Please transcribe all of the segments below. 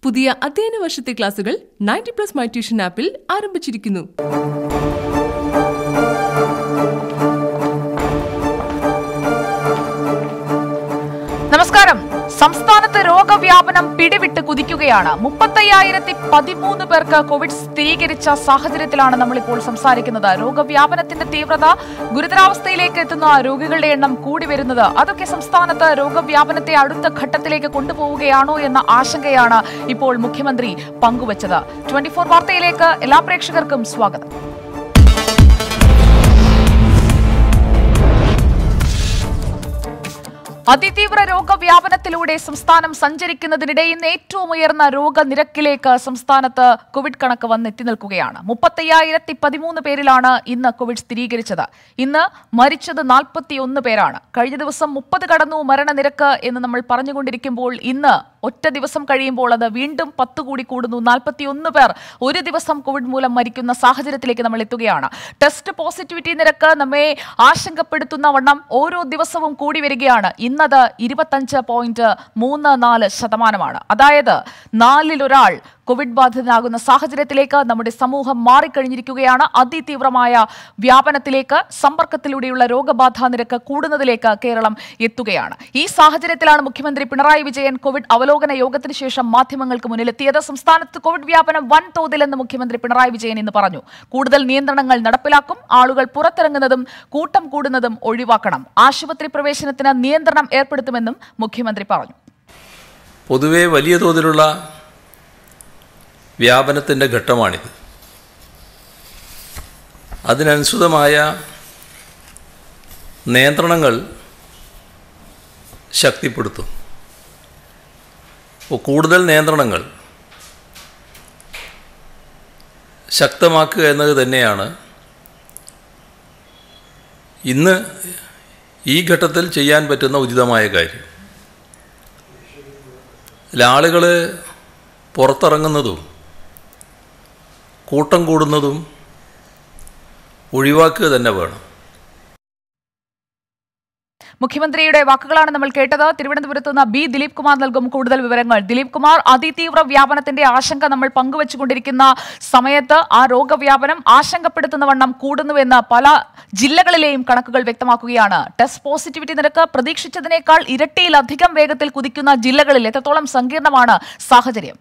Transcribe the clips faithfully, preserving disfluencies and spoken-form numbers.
പുതിയ അധ്യയന വർഷത്തെ ക്ലാസുകൾ നയൻറ്റി പ്ലസ് മൈ ട്യൂഷൻ ആപ്പിൽ ആരംഭിച്ചിരിക്കുന്നു. നമസ്കാരം. സംസ്ഥാനത്ത് രോഗവ്യാപനം പിടിവിട്ട് കുതിക്കുകയാണ്. മുപ്പത്തയ്യായിരത്തി പതിമൂന്ന് പേർക്ക് കോവിഡ് സ്ഥിരീകരിച്ച സാഹചര്യത്തിലാണ് നമ്മളിപ്പോൾ സംസാരിക്കുന്നത്. രോഗവ്യാപനത്തിന്റെ തീവ്രത, ഗുരുതരാവസ്ഥയിലേക്ക് എത്തുന്ന രോഗികളുടെ എണ്ണം കൂടി വരുന്നത്, അതൊക്കെ സംസ്ഥാനത്ത് രോഗവ്യാപനത്തെ അടുത്ത ഘട്ടത്തിലേക്ക് കൊണ്ടുപോവുകയാണോ എന്ന ആശങ്കയാണ് ഇപ്പോൾ മുഖ്യമന്ത്രി പങ്കുവച്ചത്. ട്വന്റി ഫോർ വാർത്തയിലേക്ക് എല്ലാ പ്രേക്ഷകർക്കും സ്വാഗതം. അതിതീവ്ര രോഗവ്യാപനത്തിലൂടെ സംസ്ഥാനം സഞ്ചരിക്കുന്നതിനിടെ ഇന്ന് ഏറ്റവും ഉയർന്ന രോഗനിരക്കിലേക്ക് സംസ്ഥാനത്ത് കോവിഡ് കണക്ക് വന്നെത്തി നിൽക്കുകയാണ്. മുപ്പത്തയ്യായിരത്തി പതിമൂന്ന് പേരിലാണ് ഇന്ന് കോവിഡ് സ്ഥിരീകരിച്ചത്. ഇന്ന് മരിച്ചത് നാൽപ്പത്തി ഒന്ന് പേരാണ്. കഴിഞ്ഞ ദിവസം മുപ്പത് കടന്നു മരണനിരക്ക് എന്ന് നമ്മൾ പറഞ്ഞുകൊണ്ടിരിക്കുമ്പോൾ ഇന്ന് ഒറ്റ ദിവസം കഴിയുമ്പോൾ അത് വീണ്ടും പത്ത് കൂടി കൂടുന്നു. നാൽപ്പത്തി ഒന്ന് പേർ ഒരു ദിവസം കോവിഡ് മൂലം മരിക്കുന്ന സാഹചര്യത്തിലേക്ക് നമ്മൾ എത്തുകയാണ്. ടെസ്റ്റ് പോസിറ്റിവിറ്റി നിരക്ക് നമ്മെ ആശങ്കപ്പെടുത്തുന്ന വണ്ണം ഓരോ ദിവസവും കൂടി വരികയാണ്. ഇന്നത് ഇരുപത്തഞ്ച് പോയിന്റ് മൂന്ന് നാല് ശതമാനമാണ്. അതായത് നാലിലൊരാൾ കോവിഡ് ബാധിതനാകുന്ന സാഹചര്യത്തിലേക്ക് നമ്മുടെ സമൂഹം മാറിക്കഴിഞ്ഞിരിക്കുകയാണ്. അതിതീവ്രമായ വ്യാപനത്തിലേക്ക്, സമ്പർക്കത്തിലൂടെയുള്ള രോഗബാധാ നിരക്ക് കൂടുന്നതിലേക്ക് കേരളം എത്തുകയാണ്. ഈ സാഹചര്യത്തിലാണ് മുഖ്യമന്ത്രി പിണറായി വിജയൻ കോവിഡ് അവലോകന യോഗത്തിന് ശേഷം മാധ്യമങ്ങൾക്ക് മുന്നിലെത്തിയത്. സംസ്ഥാനത്ത് കോവിഡ് വ്യാപനം വൻതോതിലെന്ന് മുഖ്യമന്ത്രി പിണറായി വിജയൻ ഇന്ന് പറഞ്ഞു. കൂടുതൽ നിയന്ത്രണങ്ങൾ നടപ്പിലാക്കും. ആളുകൾ പുറത്തിറങ്ങുന്നതും കൂട്ടം കൂടുന്നതും ഒഴിവാക്കണം. ആശുപത്രി പ്രവേശനത്തിന് നിയന്ത്രണം ഏർപ്പെടുത്തുമെന്നും മുഖ്യമന്ത്രി പറഞ്ഞു. പൊതുവെ വലിയ തോതിലുള്ള വ്യാപനത്തിൻ്റെ ഘട്ടമാണിത്. അതിനനുസൃതമായ നിയന്ത്രണങ്ങൾ ശക്തിപ്പെടുത്തും. അപ്പോൾ കൂടുതൽ നിയന്ത്രണങ്ങൾ ശക്തമാക്കുക എന്നത് തന്നെയാണ് ഇന്ന് ഈ ഘട്ടത്തിൽ ചെയ്യാൻ പറ്റുന്ന ഉചിതമായ കാര്യം. ആളുകൾ പുറത്തിറങ്ങുന്നതും കൂട്ടം കൂടുന്നതും ഒഴിവാക്കുക തന്നെ വേണം. മുഖ്യമന്ത്രിയുടെ വാക്കുകളാണ് നമ്മൾ കേട്ടത്. തിരുവനന്തപുരത്ത് നിന്ന് ബി ദിലീപ് കുമാർ നൽകും കൂടുതൽ വിവരങ്ങൾ. ദിലീപ് കുമാർ, അതിതീവ്ര വ്യാപനത്തിന്റെ ആശങ്ക നമ്മൾ പങ്കുവച്ചുകൊണ്ടിരിക്കുന്ന സമയത്ത് ആ രോഗവ്യാപനം ആശങ്കപ്പെടുത്തുന്ന വണ്ണം കൂടുന്നുവെന്ന് പല ജില്ലകളിലെയും കണക്കുകൾ വ്യക്തമാക്കുകയാണ്. ടെസ്റ്റ് പോസിറ്റിവിറ്റി നിരക്ക് പ്രതീക്ഷിച്ചതിനേക്കാൾ ഇരട്ടിയിലധികം വേഗത്തിൽ കുതിക്കുന്ന ജില്ലകളിൽ എത്രത്തോളം സങ്കീർണമാണ് സാഹചര്യം?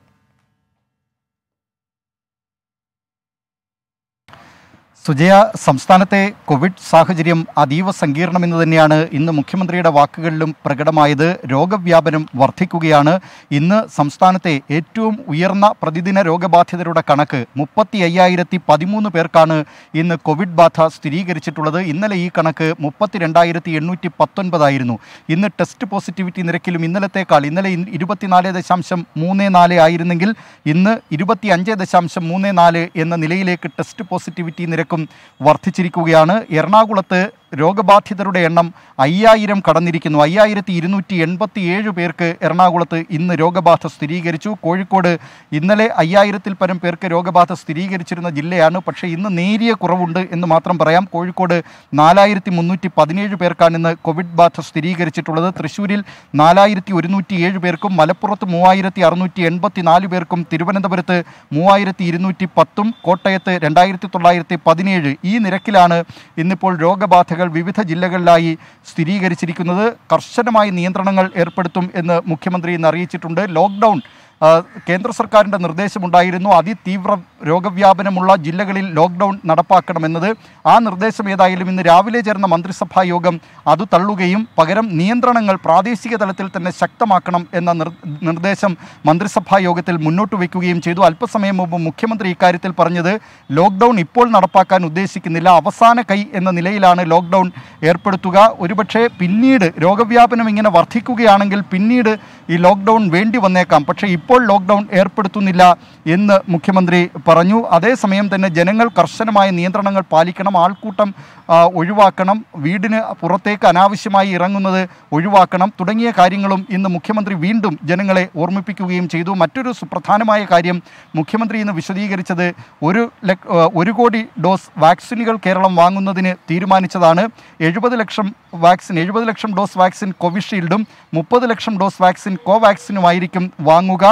സുജയ, സംസ്ഥാനത്തെ കോവിഡ് സാഹചര്യം അതീവ സങ്കീർണമെന്ന് തന്നെയാണ് ഇന്ന് മുഖ്യമന്ത്രിയുടെ വാക്കുകളിലും പ്രകടമായത്. രോഗവ്യാപനം വർദ്ധിക്കുകയാണ്. ഇന്ന് സംസ്ഥാനത്തെ ഏറ്റവും ഉയർന്ന പ്രതിദിന രോഗബാധിതരുടെ കണക്ക് മുപ്പത്തി അയ്യായിരത്തി പതിമൂന്ന് പേർക്കാണ് ഇന്ന് കോവിഡ് ബാധ സ്ഥിരീകരിച്ചിട്ടുള്ളത്. ഇന്നലെ ഈ കണക്ക് മുപ്പത്തി രണ്ടായിരത്തി എണ്ണൂറ്റി പത്തൊൻപതായിരുന്നു. ഇന്ന് ടെസ്റ്റ് പോസിറ്റിവിറ്റി നിരക്കിലും ഇന്നലത്തേക്കാൾ, ഇന്നലെ ഇരുപത്തിനാല് ദശാംശം മൂന്ന് നാല് ആയിരുന്നെങ്കിൽ ഇന്ന് ഇരുപത്തി അഞ്ച് ദശാംശം മൂന്ന് നാല് എന്ന നിലയിലേക്ക് ടെസ്റ്റ് പോസിറ്റിവിറ്റി നിരക്ക് വർദ്ധിച്ചിരിക്കുകയാണ്. എറണാകുളത്ത് രോഗബാധിതരുടെ എണ്ണം അയ്യായിരം കടന്നിരിക്കുന്നു. അയ്യായിരത്തി ഇരുന്നൂറ്റി എൺപത്തി ഏഴ് പേർക്ക് എറണാകുളത്ത് ഇന്ന് രോഗബാധ സ്ഥിരീകരിച്ചു. കോഴിക്കോട് ഇന്നലെ അയ്യായിരത്തിൽ പരം പേർക്ക് രോഗബാധ സ്ഥിരീകരിച്ചിരുന്ന ജില്ലയാണ്. പക്ഷേ ഇന്ന് നേരിയ കുറവുണ്ട് എന്ന് മാത്രം പറയാം. കോഴിക്കോട് നാലായിരത്തി മുന്നൂറ്റി പതിനേഴ് പേർക്കാണ് ഇന്ന് കോവിഡ് ബാധ സ്ഥിരീകരിച്ചിട്ടുള്ളത്. തൃശ്ശൂരിൽ നാലായിരത്തി ഒരുന്നൂറ്റി ഏഴ് പേർക്കും, മലപ്പുറത്ത് മൂവായിരത്തി അറുന്നൂറ്റി എൺപത്തി നാല് പേർക്കും, തിരുവനന്തപുരത്ത് മൂവായിരത്തി ഇരുന്നൂറ്റി പത്തും, കോട്ടയത്ത് രണ്ടായിരത്തി തൊള്ളായിരത്തി പതിനേഴ് ഈ നിരക്കിലാണ് ഇന്നിപ്പോൾ രോഗബാധകൾ വിവിധ ജില്ലകളിലായി സ്ഥിരീകരിച്ചിരിക്കുന്നത്. കർശനമായ നിയന്ത്രണങ്ങൾ ഏർപ്പെടുത്തും എന്ന് മുഖ്യമന്ത്രി ഇന്ന് അറിയിച്ചിട്ടുണ്ട്. ലോക്ക്ഡൗൺ കേന്ദ്ര സർക്കാരിൻ്റെ നിർദ്ദേശമുണ്ടായിരുന്നു. അതിതീവ്ര രോഗവ്യാപനമുള്ള ജില്ലകളിൽ ലോക്ക്ഡൗൺ നടപ്പാക്കണമെന്നത്. ആ നിർദ്ദേശം ഏതായാലും ഇന്ന് രാവിലെ ചേർന്ന മന്ത്രിസഭാ യോഗം അത് തള്ളുകയും പകരം നിയന്ത്രണങ്ങൾ പ്രാദേശിക തലത്തിൽ തന്നെ ശക്തമാക്കണം എന്ന നിർദ്ദേശം മന്ത്രിസഭാ യോഗത്തിൽ മുന്നോട്ട് വയ്ക്കുകയും ചെയ്തു. അല്പസമയം മുമ്പ് മുഖ്യമന്ത്രി ഇക്കാര്യത്തിൽ പറഞ്ഞത് ലോക്ക്ഡൗൺ ഇപ്പോൾ നടപ്പാക്കാൻ ഉദ്ദേശിക്കുന്നില്ല, അവസാന കൈ എന്ന നിലയിലാണ് ലോക്ക്ഡൗൺ ഏർപ്പെടുത്തുക. ഒരുപക്ഷെ പിന്നീട് രോഗവ്യാപനം ഇങ്ങനെ വർദ്ധിക്കുകയാണെങ്കിൽ പിന്നീട് ഈ ലോക്ക്ഡൗൺ വേണ്ടി വന്നേക്കാം. പക്ഷേ ഇപ്പോൾ ലോക്ക്ഡൗൺ ഏർപ്പെടുത്തുന്നില്ല എന്ന് മുഖ്യമന്ത്രി പറഞ്ഞു. അതേസമയം തന്നെ ജനങ്ങൾ കർശനമായ നിയന്ത്രണങ്ങൾ പാലിക്കണം, ആൾക്കൂട്ടം ഒഴിവാക്കണം, വീടിന് പുറത്തേക്ക് അനാവശ്യമായി ഇറങ്ങുന്നത് ഒഴിവാക്കണം തുടങ്ങിയ കാര്യങ്ങളും ഇന്ന് മുഖ്യമന്ത്രി വീണ്ടും ജനങ്ങളെ ഓർമ്മിപ്പിക്കുകയും ചെയ്തു. മറ്റൊരു സുപ്രധാനമായ കാര്യം മുഖ്യമന്ത്രി ഇന്ന് വിശദീകരിച്ചത് ഒരു ഒരു കോടി ഡോസ് വാക്സിനുകൾ കേരളം വാങ്ങുന്നതിന് തീരുമാനിച്ചതാണ്. എഴുപത് ലക്ഷം വാക്സിൻ എഴുപത് ലക്ഷം ഡോസ് വാക്സിൻ കോവിഷീൽഡും മുപ്പത് ലക്ഷം ഡോസ് വാക്സിൻ കോവാക്സിനുമായിരിക്കും വാങ്ങുക.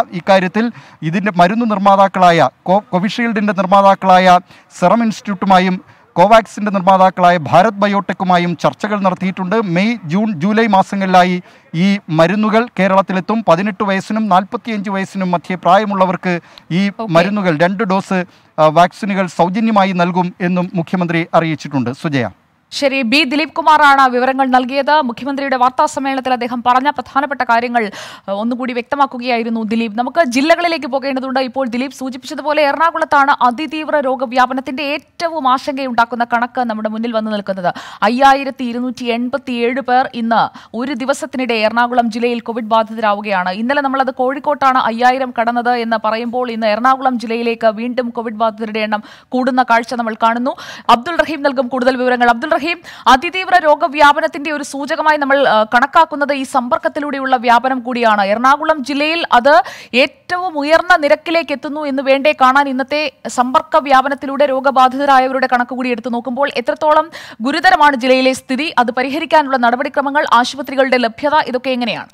ഇക്കാര്യത്തിൽ ഇതിൻ്റെ മരുന്ന് നിർമ്മാതാക്കളായ കോ കോവിഷീൽഡിൻ്റെ നിർമ്മാതാക്കളായ സെറം ഇൻസ്റ്റിറ്റ്യൂട്ടുമായും കോവാക്സിൻ്റെ നിർമ്മാതാക്കളായ ഭാരത് ബയോടെക്കുമായും ചർച്ചകൾ നടത്തിയിട്ടുണ്ട്. മെയ് ജൂൺ ജൂലൈ മാസങ്ങളിലായി ഈ മരുന്നുകൾ കേരളത്തിലെത്തും. പതിനെട്ട് വയസ്സിനും നാൽപ്പത്തിയഞ്ച് വയസ്സിനും മധ്യേ പ്രായമുള്ളവർക്ക് ഈ മരുന്നുകൾ രണ്ട് ഡോസ് വാക്സിനുകൾ സൗജന്യമായി നൽകും എന്നും മുഖ്യമന്ത്രി അറിയിച്ചിട്ടുണ്ട്. സുജയ. ശരി, ബി ദിലീപ് കുമാറാണ് വിവരങ്ങൾ നൽകിയത്. മുഖ്യമന്ത്രിയുടെ വാർത്താ സമ്മേളനത്തിൽ അദ്ദേഹം പറഞ്ഞ പ്രധാനപ്പെട്ട കാര്യങ്ങൾ ഒന്നുകൂടി വ്യക്തമാക്കുകയായിരുന്നു ദിലീപ്. നമുക്ക് ജില്ലകളിലേക്ക് പോകേണ്ടതുണ്ട്. ഇപ്പോൾ ദിലീപ് സൂചിപ്പിച്ചതുപോലെ എറണാകുളത്താണ് അതിതീവ്ര രോഗവ്യാപനത്തിന്റെ ഏറ്റവും ആശങ്കയുണ്ടാക്കുന്ന കണക്ക് നമ്മുടെ മുന്നിൽ വന്നു നിൽക്കുന്നത്. അയ്യായിരത്തി ഇരുന്നൂറ്റി എൺപത്തി ഏഴ് പേർ ഇന്ന് ഒരു ദിവസത്തിനിടെ എറണാകുളം ജില്ലയിൽ കോവിഡ് ബാധിതരാവുകയാണ്. ഇന്നലെ നമ്മളത് കോഴിക്കോട്ടാണ് അയ്യായിരം കടന്നത് എന്ന് പറയുമ്പോൾ ഇന്ന് എറണാകുളം ജില്ലയിലേക്ക് വീണ്ടും കോവിഡ് ബാധിതരുടെ എണ്ണം കൂടുന്ന കാഴ്ച നമ്മൾ കാണുന്നു. അബ്ദുൾ റഹീം നൽകും കൂടുതൽ വിവരങ്ങൾ. അബ്ദുൾ അതിതീവ്ര രോഗവ്യാപനത്തിന്റെ ഒരു സൂചകമായി നമ്മൾ കണക്കാക്കുന്നത് ഈ സമ്പർക്കത്തിലൂടെയുള്ള വ്യാപനം കൂടിയാണ്. എറണാകുളം ജില്ലയിൽ അത് ഏറ്റവും ഉയർന്ന നിരക്കിലേക്ക് എത്തുന്നു എന്ന് വേണ്ടേ കാണാൻ. ഇന്നത്തെ സമ്പർക്ക വ്യാപനത്തിലൂടെ രോഗബാധിതരായവരുടെ കണക്ക് കൂടി എടുത്തു നോക്കുമ്പോൾ എത്രത്തോളം ഗുരുതരമാണ് ജില്ലയിലെ സ്ഥിതി, അത് പരിഹരിക്കാനുള്ള നടപടിക്രമങ്ങൾ, ആശുപത്രികളുടെ ലഭ്യത, ഇതൊക്കെ എങ്ങനെയാണ്?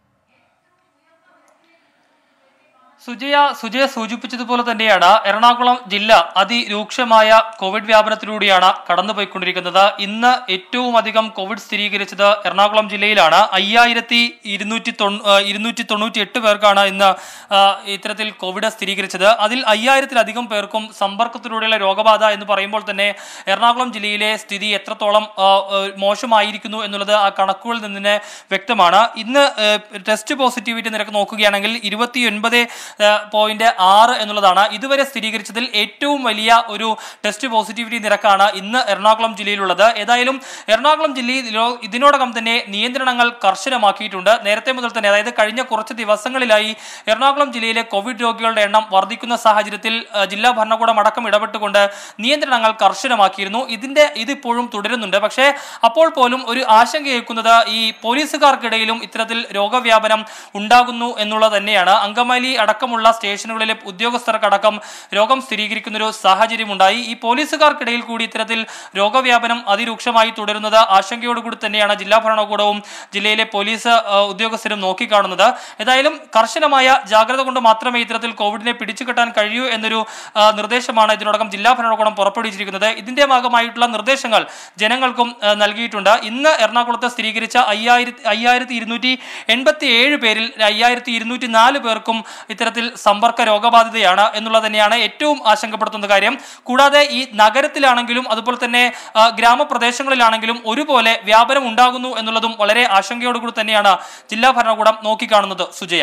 സുജയ സുജയ സൂചിപ്പിച്ചതുപോലെ തന്നെയാണ് എറണാകുളം ജില്ല അതിരൂക്ഷമായ കോവിഡ് വ്യാപനത്തിലൂടെയാണ് കടന്നുപോയിക്കൊണ്ടിരിക്കുന്നത്. ഇന്ന് ഏറ്റവും അധികം കോവിഡ് സ്ഥിരീകരിച്ചത് എറണാകുളം ജില്ലയിലാണ്. അയ്യായിരത്തി ഇരുന്നൂറ്റി തൊണ്ണൂ ഇരുന്നൂറ്റി തൊണ്ണൂറ്റി എട്ട് പേർക്കാണ് ഇന്ന് ഇത്തരത്തിൽ കോവിഡ് സ്ഥിരീകരിച്ചത്. അതിൽ അയ്യായിരത്തിലധികം പേർക്കും സമ്പർക്കത്തിലൂടെയുള്ള രോഗബാധ എന്ന് പറയുമ്പോൾ തന്നെ എറണാകുളം ജില്ലയിലെ സ്ഥിതി എത്രത്തോളം മോശമായിരിക്കുന്നു എന്നുള്ളത് ആ കണക്കുകളിൽ നിന്ന് വ്യക്തമാണ്. ഇന്ന് ടെസ്റ്റ് പോസിറ്റിവിറ്റി നിരക്ക് നോക്കുകയാണെങ്കിൽ ഇരുപത്തി ഒൻപത് പോയിന്റ് ആറ് എന്നുള്ളതാണ് ഇതുവരെ സ്ഥിരീകരിച്ചതിൽ ഏറ്റവും വലിയ ഒരു ടെസ്റ്റ് പോസിറ്റിവിറ്റി നിരക്കാണ് ഇന്ന് എറണാകുളം ജില്ലയിലുള്ളത്. ഏതായാലും എറണാകുളം ജില്ലയിൽ ഇതിനോടകം തന്നെ നിയന്ത്രണങ്ങൾ കർശനമാക്കിയിട്ടുണ്ട്. നേരത്തെ മുതൽ തന്നെ, അതായത് കഴിഞ്ഞ കുറച്ച് ദിവസങ്ങളിലായി എറണാകുളം ജില്ലയിലെ കോവിഡ് രോഗികളുടെ എണ്ണം വർദ്ധിക്കുന്ന സാഹചര്യത്തിൽ ജില്ലാ ഭരണകൂടം അടക്കം ഇടപെട്ടുകൊണ്ട് നിയന്ത്രണങ്ങൾ കർശനമാക്കിയിരുന്നു. ഇതിന്റെ ഇതിപ്പോഴും തുടരുന്നുണ്ട്. പക്ഷേ അപ്പോൾ പോലും ഒരു ആശങ്കയേക്കുന്നത് ഈ പോലീസുകാർക്കിടയിലും ഇത്തരത്തിൽ രോഗവ്യാപനം ഉണ്ടാകുന്നു എന്നുള്ളത് തന്നെയാണ്. അങ്കമാലി അടക്കമുള്ള സ്റ്റേഷനുകളിലെ ഉദ്യോഗസ്ഥർക്കടക്കം രോഗം സ്ഥിരീകരിക്കുന്നൊരു സാഹചര്യമുണ്ടായി. ഈ പോലീസുകാർക്കിടയിൽ കൂടി ഇത്തരത്തിൽ രോഗവ്യാപനം അതിരൂക്ഷമായി തുടരുന്നത് ആശങ്കയോടുകൂടി തന്നെയാണ് ജില്ലാ ഭരണകൂടവും ജില്ലയിലെ പോലീസ് ഉദ്യോഗസ്ഥരും നോക്കിക്കാണുന്നത്. ഏതായാലും കർശനമായ ജാഗ്രത കൊണ്ട് മാത്രമേ ഇത്തരത്തിൽ കോവിഡിനെ പിടിച്ചുകെട്ടാൻ കഴിയൂ എന്നൊരു നിർദ്ദേശമാണ് ഇതിനോടകം ജില്ലാ ഭരണകൂടം പുറപ്പെടുവിച്ചിരിക്കുന്നത്. ഇതിന്റെ ഭാഗമായിട്ടുള്ള നിർദ്ദേശങ്ങൾ ജനങ്ങൾക്കും നൽകിയിട്ടുണ്ട്. ഇന്ന് എറണാകുളത്ത് സ്ഥിരീകരിച്ച അയ്യായിരത്തി അയ്യായിരത്തി ഇരുന്നൂറ്റി എൺപത്തി ഏഴ് പേരിൽ അയ്യായിരത്തി ഇരുന്നൂറ്റി നാല് പേർക്കും ഇത്തരത്തിൽ സമ്പർക്ക രോഗബാധിതയാണ് എന്നുള്ളത് തന്നെയാണ് ഏറ്റവും ആശങ്കപ്പെടുത്തുന്ന കാര്യം. കൂടാതെ ഈ നഗരത്തിലാണെങ്കിലും അതുപോലെ തന്നെ ഗ്രാമപ്രദേശങ്ങളിലാണെങ്കിലും ഒരുപോലെ വ്യാപനം ഉണ്ടാകുന്നു എന്നുള്ളതും വളരെ ആശങ്കയോടുകൂടി തന്നെയാണ് ജില്ലാ ഭരണകൂടം നോക്കിക്കാണുന്നത്. സുജയ.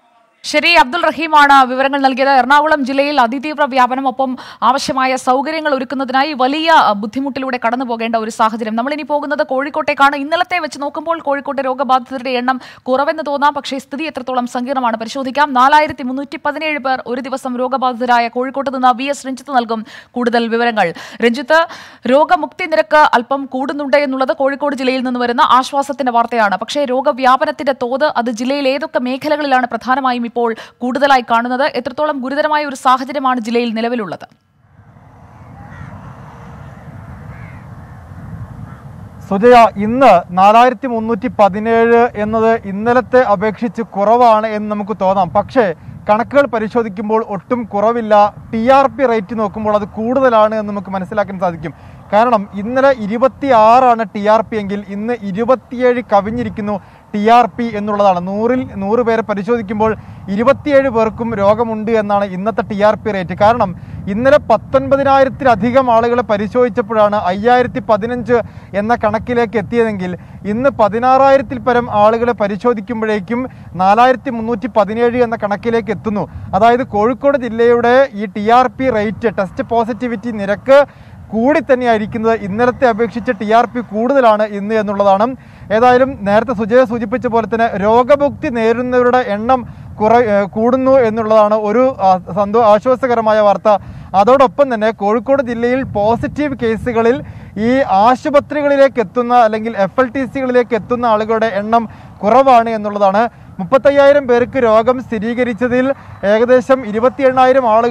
ശരി, അബ്ദുൾ റഹീമാണ് വിവരങ്ങൾ നൽകിയത്. എറണാകുളം ജില്ലയിൽ അതിതീവ്ര വ്യാപനം, ഒപ്പം ആവശ്യമായ സൗകര്യങ്ങൾ ഒരുക്കുന്നതിനായി വലിയ ബുദ്ധിമുട്ടിലൂടെ കടന്നു പോകേണ്ട ഒരു സാഹചര്യം. നമ്മളിനി പോകുന്നത് കോഴിക്കോട്ടേക്കാണ്. ഇന്നലത്തെ വെച്ച് നോക്കുമ്പോൾ കോഴിക്കോട്ടെ രോഗബാധിതരുടെ എണ്ണം കുറവെന്ന് തോന്നാം, പക്ഷേ സ്ഥിതി എത്രത്തോളം സങ്കീർണമാണ് പരിശോധിക്കാം. നാലായിരത്തി മുന്നൂറ്റി പതിനേഴ് പേർ ഒരു ദിവസം രോഗബാധിതരായ കോഴിക്കോട്ട് നിന്ന് വി എസ് രഞ്ജിത്ത് നൽകും കൂടുതൽ വിവരങ്ങൾ. രഞ്ജിത്ത്, രോഗമുക്തി നിരക്ക് അല്പം കൂടുന്നുണ്ട് എന്നുള്ളത് കോഴിക്കോട് ജില്ലയിൽ നിന്ന് വരുന്ന ആശ്വാസത്തിന്റെ വാർത്തയാണ്. പക്ഷേ രോഗവ്യാപനത്തിന്റെ തോത് അത് ജില്ലയിൽ ഏതൊക്കെ മേഖലകളിലാണ് പ്രധാനമായും ഇപ്പോൾ കൂടുതലായി കാണുന്നത്? എത്രത്തോളം ഗുരുതരമായ ഒരു സാഹചര്യമാണ് ജില്ലയിൽ നിലവിലുള്ളത്? സുജയ, ഇന്ന് നാലായിരത്തി മുന്നൂറ്റി പതിനേഴ് എന്നത് ഇന്നലത്തെ അപേക്ഷിച്ച് കുറവാണ് എന്ന് നമുക്ക് തോന്നാം. പക്ഷേ കണക്കുകൾ പരിശോധിക്കുമ്പോൾ ഒട്ടും കുറവില്ല. ടി ആർ പി റേറ്റ് നോക്കുമ്പോൾ അത് കൂടുതലാണ് എന്ന് നമുക്ക് മനസ്സിലാക്കാൻ സാധിക്കും. കാരണം ഇന്നലെ ഇരുപത്തി ആറാണ് ടി ആർ പി എങ്കിൽ ഇന്ന് ഇരുപത്തിയേഴ് കവിഞ്ഞിരിക്കുന്നു ടി ആർ പി എന്നുള്ളതാണ്. നൂറിൽ നൂറ് പേരെ പരിശോധിക്കുമ്പോൾ ഇരുപത്തിയേഴ് പേർക്കും രോഗമുണ്ട് എന്നാണ് ഇന്നത്തെ ടി ആർ പി റേറ്റ്. കാരണം ഇന്നലെ പത്തൊൻപതിനായിരത്തിലധികം ആളുകളെ പരിശോധിച്ചപ്പോഴാണ് അയ്യായിരത്തി പതിനഞ്ച് എന്ന കണക്കിലേക്ക് എത്തിയതെങ്കിൽ ഇന്ന് പതിനാറായിരത്തിൽ പരം ആളുകളെ പരിശോധിക്കുമ്പോഴേക്കും നാലായിരത്തി മുന്നൂറ്റി പതിനേഴ് എന്ന കണക്കിലേക്ക് എത്തുന്നു. അതായത് കോഴിക്കോട് ജില്ലയുടെ ഈ T R P rate, test positivity നിരക്ക് കൂടി തന്നെയായിരിക്കുന്നത്. ഇന്നലത്തെ അപേക്ഷിച്ച് ടി ആർ പി കൂടുതലാണ് ഇന്ന് എന്നുള്ളതാണ്. ഏതായാലും നേരത്തെ സുജയ സൂചിപ്പിച്ച പോലെ തന്നെ രോഗമുക്തി നേരിടുന്നവരുടെ എണ്ണം കുറ കൂടുന്നു എന്നുള്ളതാണ് ഒരു സന്തോ ആശ്വാസകരമായ വാർത്ത. അതോടൊപ്പം തന്നെ കോഴിക്കോട് ജില്ലയിൽ പോസിറ്റീവ് കേസുകളിൽ ഈ ആശുപത്രികളിലേക്ക് എത്തുന്ന അല്ലെങ്കിൽ എഫ് എൽ ടി സികളിലേക്ക് എത്തുന്ന ആളുകളുടെ എണ്ണം കുറവാണ് എന്നുള്ളതാണ്. മുപ്പത്തയ്യായിരം പേർക്ക് രോഗം സ്ഥിരീകരിച്ചതിൽ ഏകദേശം ഇരുപത്തി എണ്ണായിരം ആളുകളും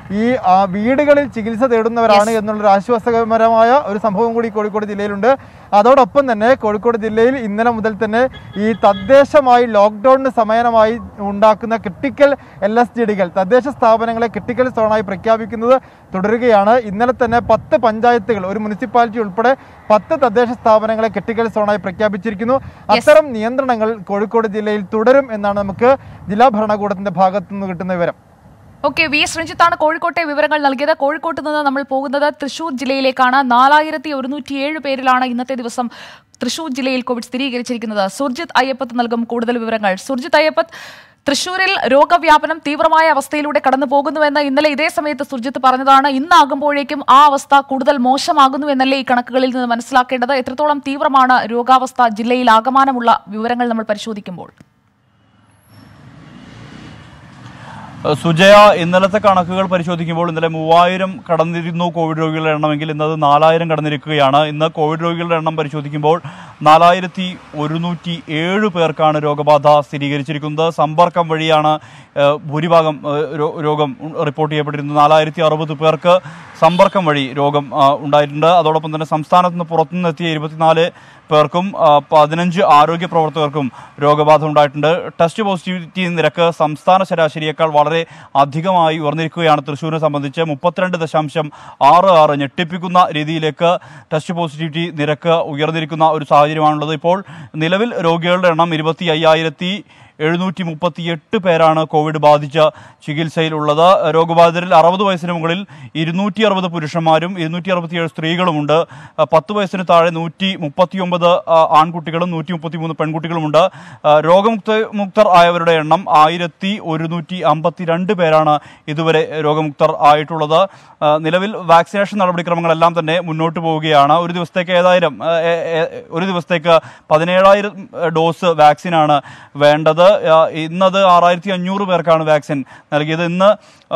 ഈ വീടുകളിൽ ചികിത്സ തേടുന്നവരാണ് എന്നുള്ളൊരു ആശ്വാസകരമായ ഒരു സംഭവം കൂടി കോഴിക്കോട് ജില്ലയിലുണ്ട്. അതോടൊപ്പം തന്നെ കോഴിക്കോട് ജില്ലയിൽ ഇന്നലെ മുതൽ തന്നെ ഈ തദ്ദേശമായി ലോക്ക്ഡൌണിന് സമാനമായി ഉണ്ടാക്കുന്ന ക്രിട്ടിക്കൽ എൽ എസ് ജി ഡികൾ തദ്ദേശ സ്ഥാപനങ്ങളെ ക്രിട്ടിക്കൽ സോണായി പ്രഖ്യാപിക്കുന്നത് തുടരുകയാണ്. ഇന്നലെ തന്നെ പത്ത് പഞ്ചായത്തുകൾ, ഒരു മുനിസിപ്പാലിറ്റി ഉൾപ്പെടെ പത്ത് തദ്ദേശ സ്ഥാപനങ്ങളെ ക്രിട്ടിക്കൽ സോണായി പ്രഖ്യാപിച്ചിരിക്കുന്നു. അത്തരം നിയന്ത്രണങ്ങൾ കോഴിക്കോട് ജില്ലയിൽ തുടരും എന്നാണ് നമുക്ക് ജില്ലാ ഭരണകൂടത്തിന്റെ ഭാഗത്തു നിന്ന് കിട്ടുന്ന വിവരം. ഓക്കെ, വി എസ് രഞ്ജിത്താണ് കോഴിക്കോട്ടെ വിവരങ്ങൾ നൽകിയത്. കോഴിക്കോട്ട് നിന്ന് നമ്മൾ പോകുന്നത് തൃശൂർ ജില്ലയിലേക്കാണ്. നാലായിരത്തി ഒരുന്നൂറ്റി ഏഴ് പേരിലാണ് ഇന്നത്തെ ദിവസം തൃശൂർ ജില്ലയിൽ കോവിഡ് സ്ഥിരീകരിച്ചിരിക്കുന്നത്. സുർജിത് അയ്യപ്പത്ത് നൽകും കൂടുതൽ വിവരങ്ങൾ. സുർജിത് അയ്യപ്പത്ത്, തൃശൂരിൽ രോഗവ്യാപനം തീവ്രമായ അവസ്ഥയിലൂടെ കടന്നു പോകുന്നുവെന്ന് ഇന്നലെ ഇതേ സമയത്ത് സുർജിത്ത് പറഞ്ഞതാണ്. ഇന്നാകുമ്പോഴേക്കും ആ അവസ്ഥ കൂടുതൽ മോശമാകുന്നു എന്നല്ലേ ഈ കണക്കുകളിൽ നിന്ന് മനസ്സിലാക്കേണ്ടത്? എത്രത്തോളം തീവ്രമാണ് രോഗാവസ്ഥ ജില്ലയിൽ ആകമാനമുള്ള വിവരങ്ങൾ നമ്മൾ പരിശോധിക്കുമ്പോൾ? സുജയ, ഇന്നലത്തെ കണക്കുകൾ പരിശോധിക്കുമ്പോൾ ഇന്നലെ മൂവായിരം കടന്നിരുന്നു കോവിഡ് രോഗികളുടെ എണ്ണമെങ്കിൽ ഇന്നത് നാലായിരം കടന്നിരിക്കുകയാണ്. ഇന്ന് കോവിഡ് രോഗികളുടെ എണ്ണം പരിശോധിക്കുമ്പോൾ നാലായിരത്തി ഒരുന്നൂറ്റി ഏഴ് പേർക്കാണ് രോഗബാധ സ്ഥിരീകരിച്ചിരിക്കുന്നത്. സമ്പർക്കം വഴിയാണ് ഭൂരിഭാഗം രോഗം റിപ്പോർട്ട് ചെയ്യപ്പെട്ടിരുന്നത്. നാലായിരത്തി അറുപത് പേർക്ക് സമ്പർക്കം വഴി രോഗം ഉണ്ടായിട്ടുണ്ട്. അതോടൊപ്പം തന്നെ സംസ്ഥാനത്ത് നിന്ന് പുറത്തുനിന്നെത്തിയ ഇരുപത്തിനാല് പേർക്കും പതിനഞ്ച് ആരോഗ്യ പ്രവർത്തകർക്കും രോഗബാധ ഉണ്ടായിട്ടുണ്ട്. ടെസ്റ്റ് പോസിറ്റിവിറ്റി നിരക്ക് സംസ്ഥാന ശരാശരിയേക്കാൾ വളരെ അധികമായി ഉയർന്നിരിക്കുകയാണ്. തൃശ്ശൂരിനെ സംബന്ധിച്ച് മുപ്പത്തിരണ്ട് ദശാംശം ആറ് ആറ് ഞെട്ടിപ്പിക്കുന്ന രീതിയിലേക്ക് ടെസ്റ്റ് പോസിറ്റിവിറ്റി നിരക്ക് ഉയർന്നിരിക്കുന്ന ഒരു സാഹചര്യമാണുള്ളത്. ഇപ്പോൾ നിലവിൽ രോഗികളുടെ എണ്ണം ഇരുപത്തി അയ്യായിരത്തി എഴുന്നൂറ്റി മുപ്പത്തി എട്ട് പേരാണ് കോവിഡ് ബാധിച്ച ചികിത്സയിലുള്ളത്. രോഗബാധിതരിൽ അറുപത് വയസ്സിന് മുകളിൽ ഇരുന്നൂറ്റി അറുപത് പുരുഷന്മാരും ഇരുന്നൂറ്റി അറുപത്തിയേഴ് സ്ത്രീകളുമുണ്ട്. പത്ത് വയസ്സിന് താഴെ നൂറ്റി മുപ്പത്തി ഒമ്പത് ആൺകുട്ടികളും നൂറ്റി മുപ്പത്തി മൂന്ന് പെൺകുട്ടികളുമുണ്ട്. രോഗമുക്ത മുക്തർ ആയവരുടെ എണ്ണം ആയിരത്തി ഒരുന്നൂറ്റി അമ്പത്തി രണ്ട് പേരാണ് ഇതുവരെ രോഗമുക്തർ ആയിട്ടുള്ളത്. നിലവിൽ വാക്സിനേഷൻ നടപടിക്രമങ്ങളെല്ലാം തന്നെ മുന്നോട്ട് പോവുകയാണ്. ഒരു ദിവസത്തേക്ക് ഏതായാലും ഒരു ദിവസത്തേക്ക് പതിനേഴായിരം ഡോസ് വാക്സിനാണ് വേണ്ടത്. ഇന്നത് ആറായിരത്തി അഞ്ഞൂറ് പേർക്കാണ് വാക്സിൻ നൽകിയത്. ഇന്ന്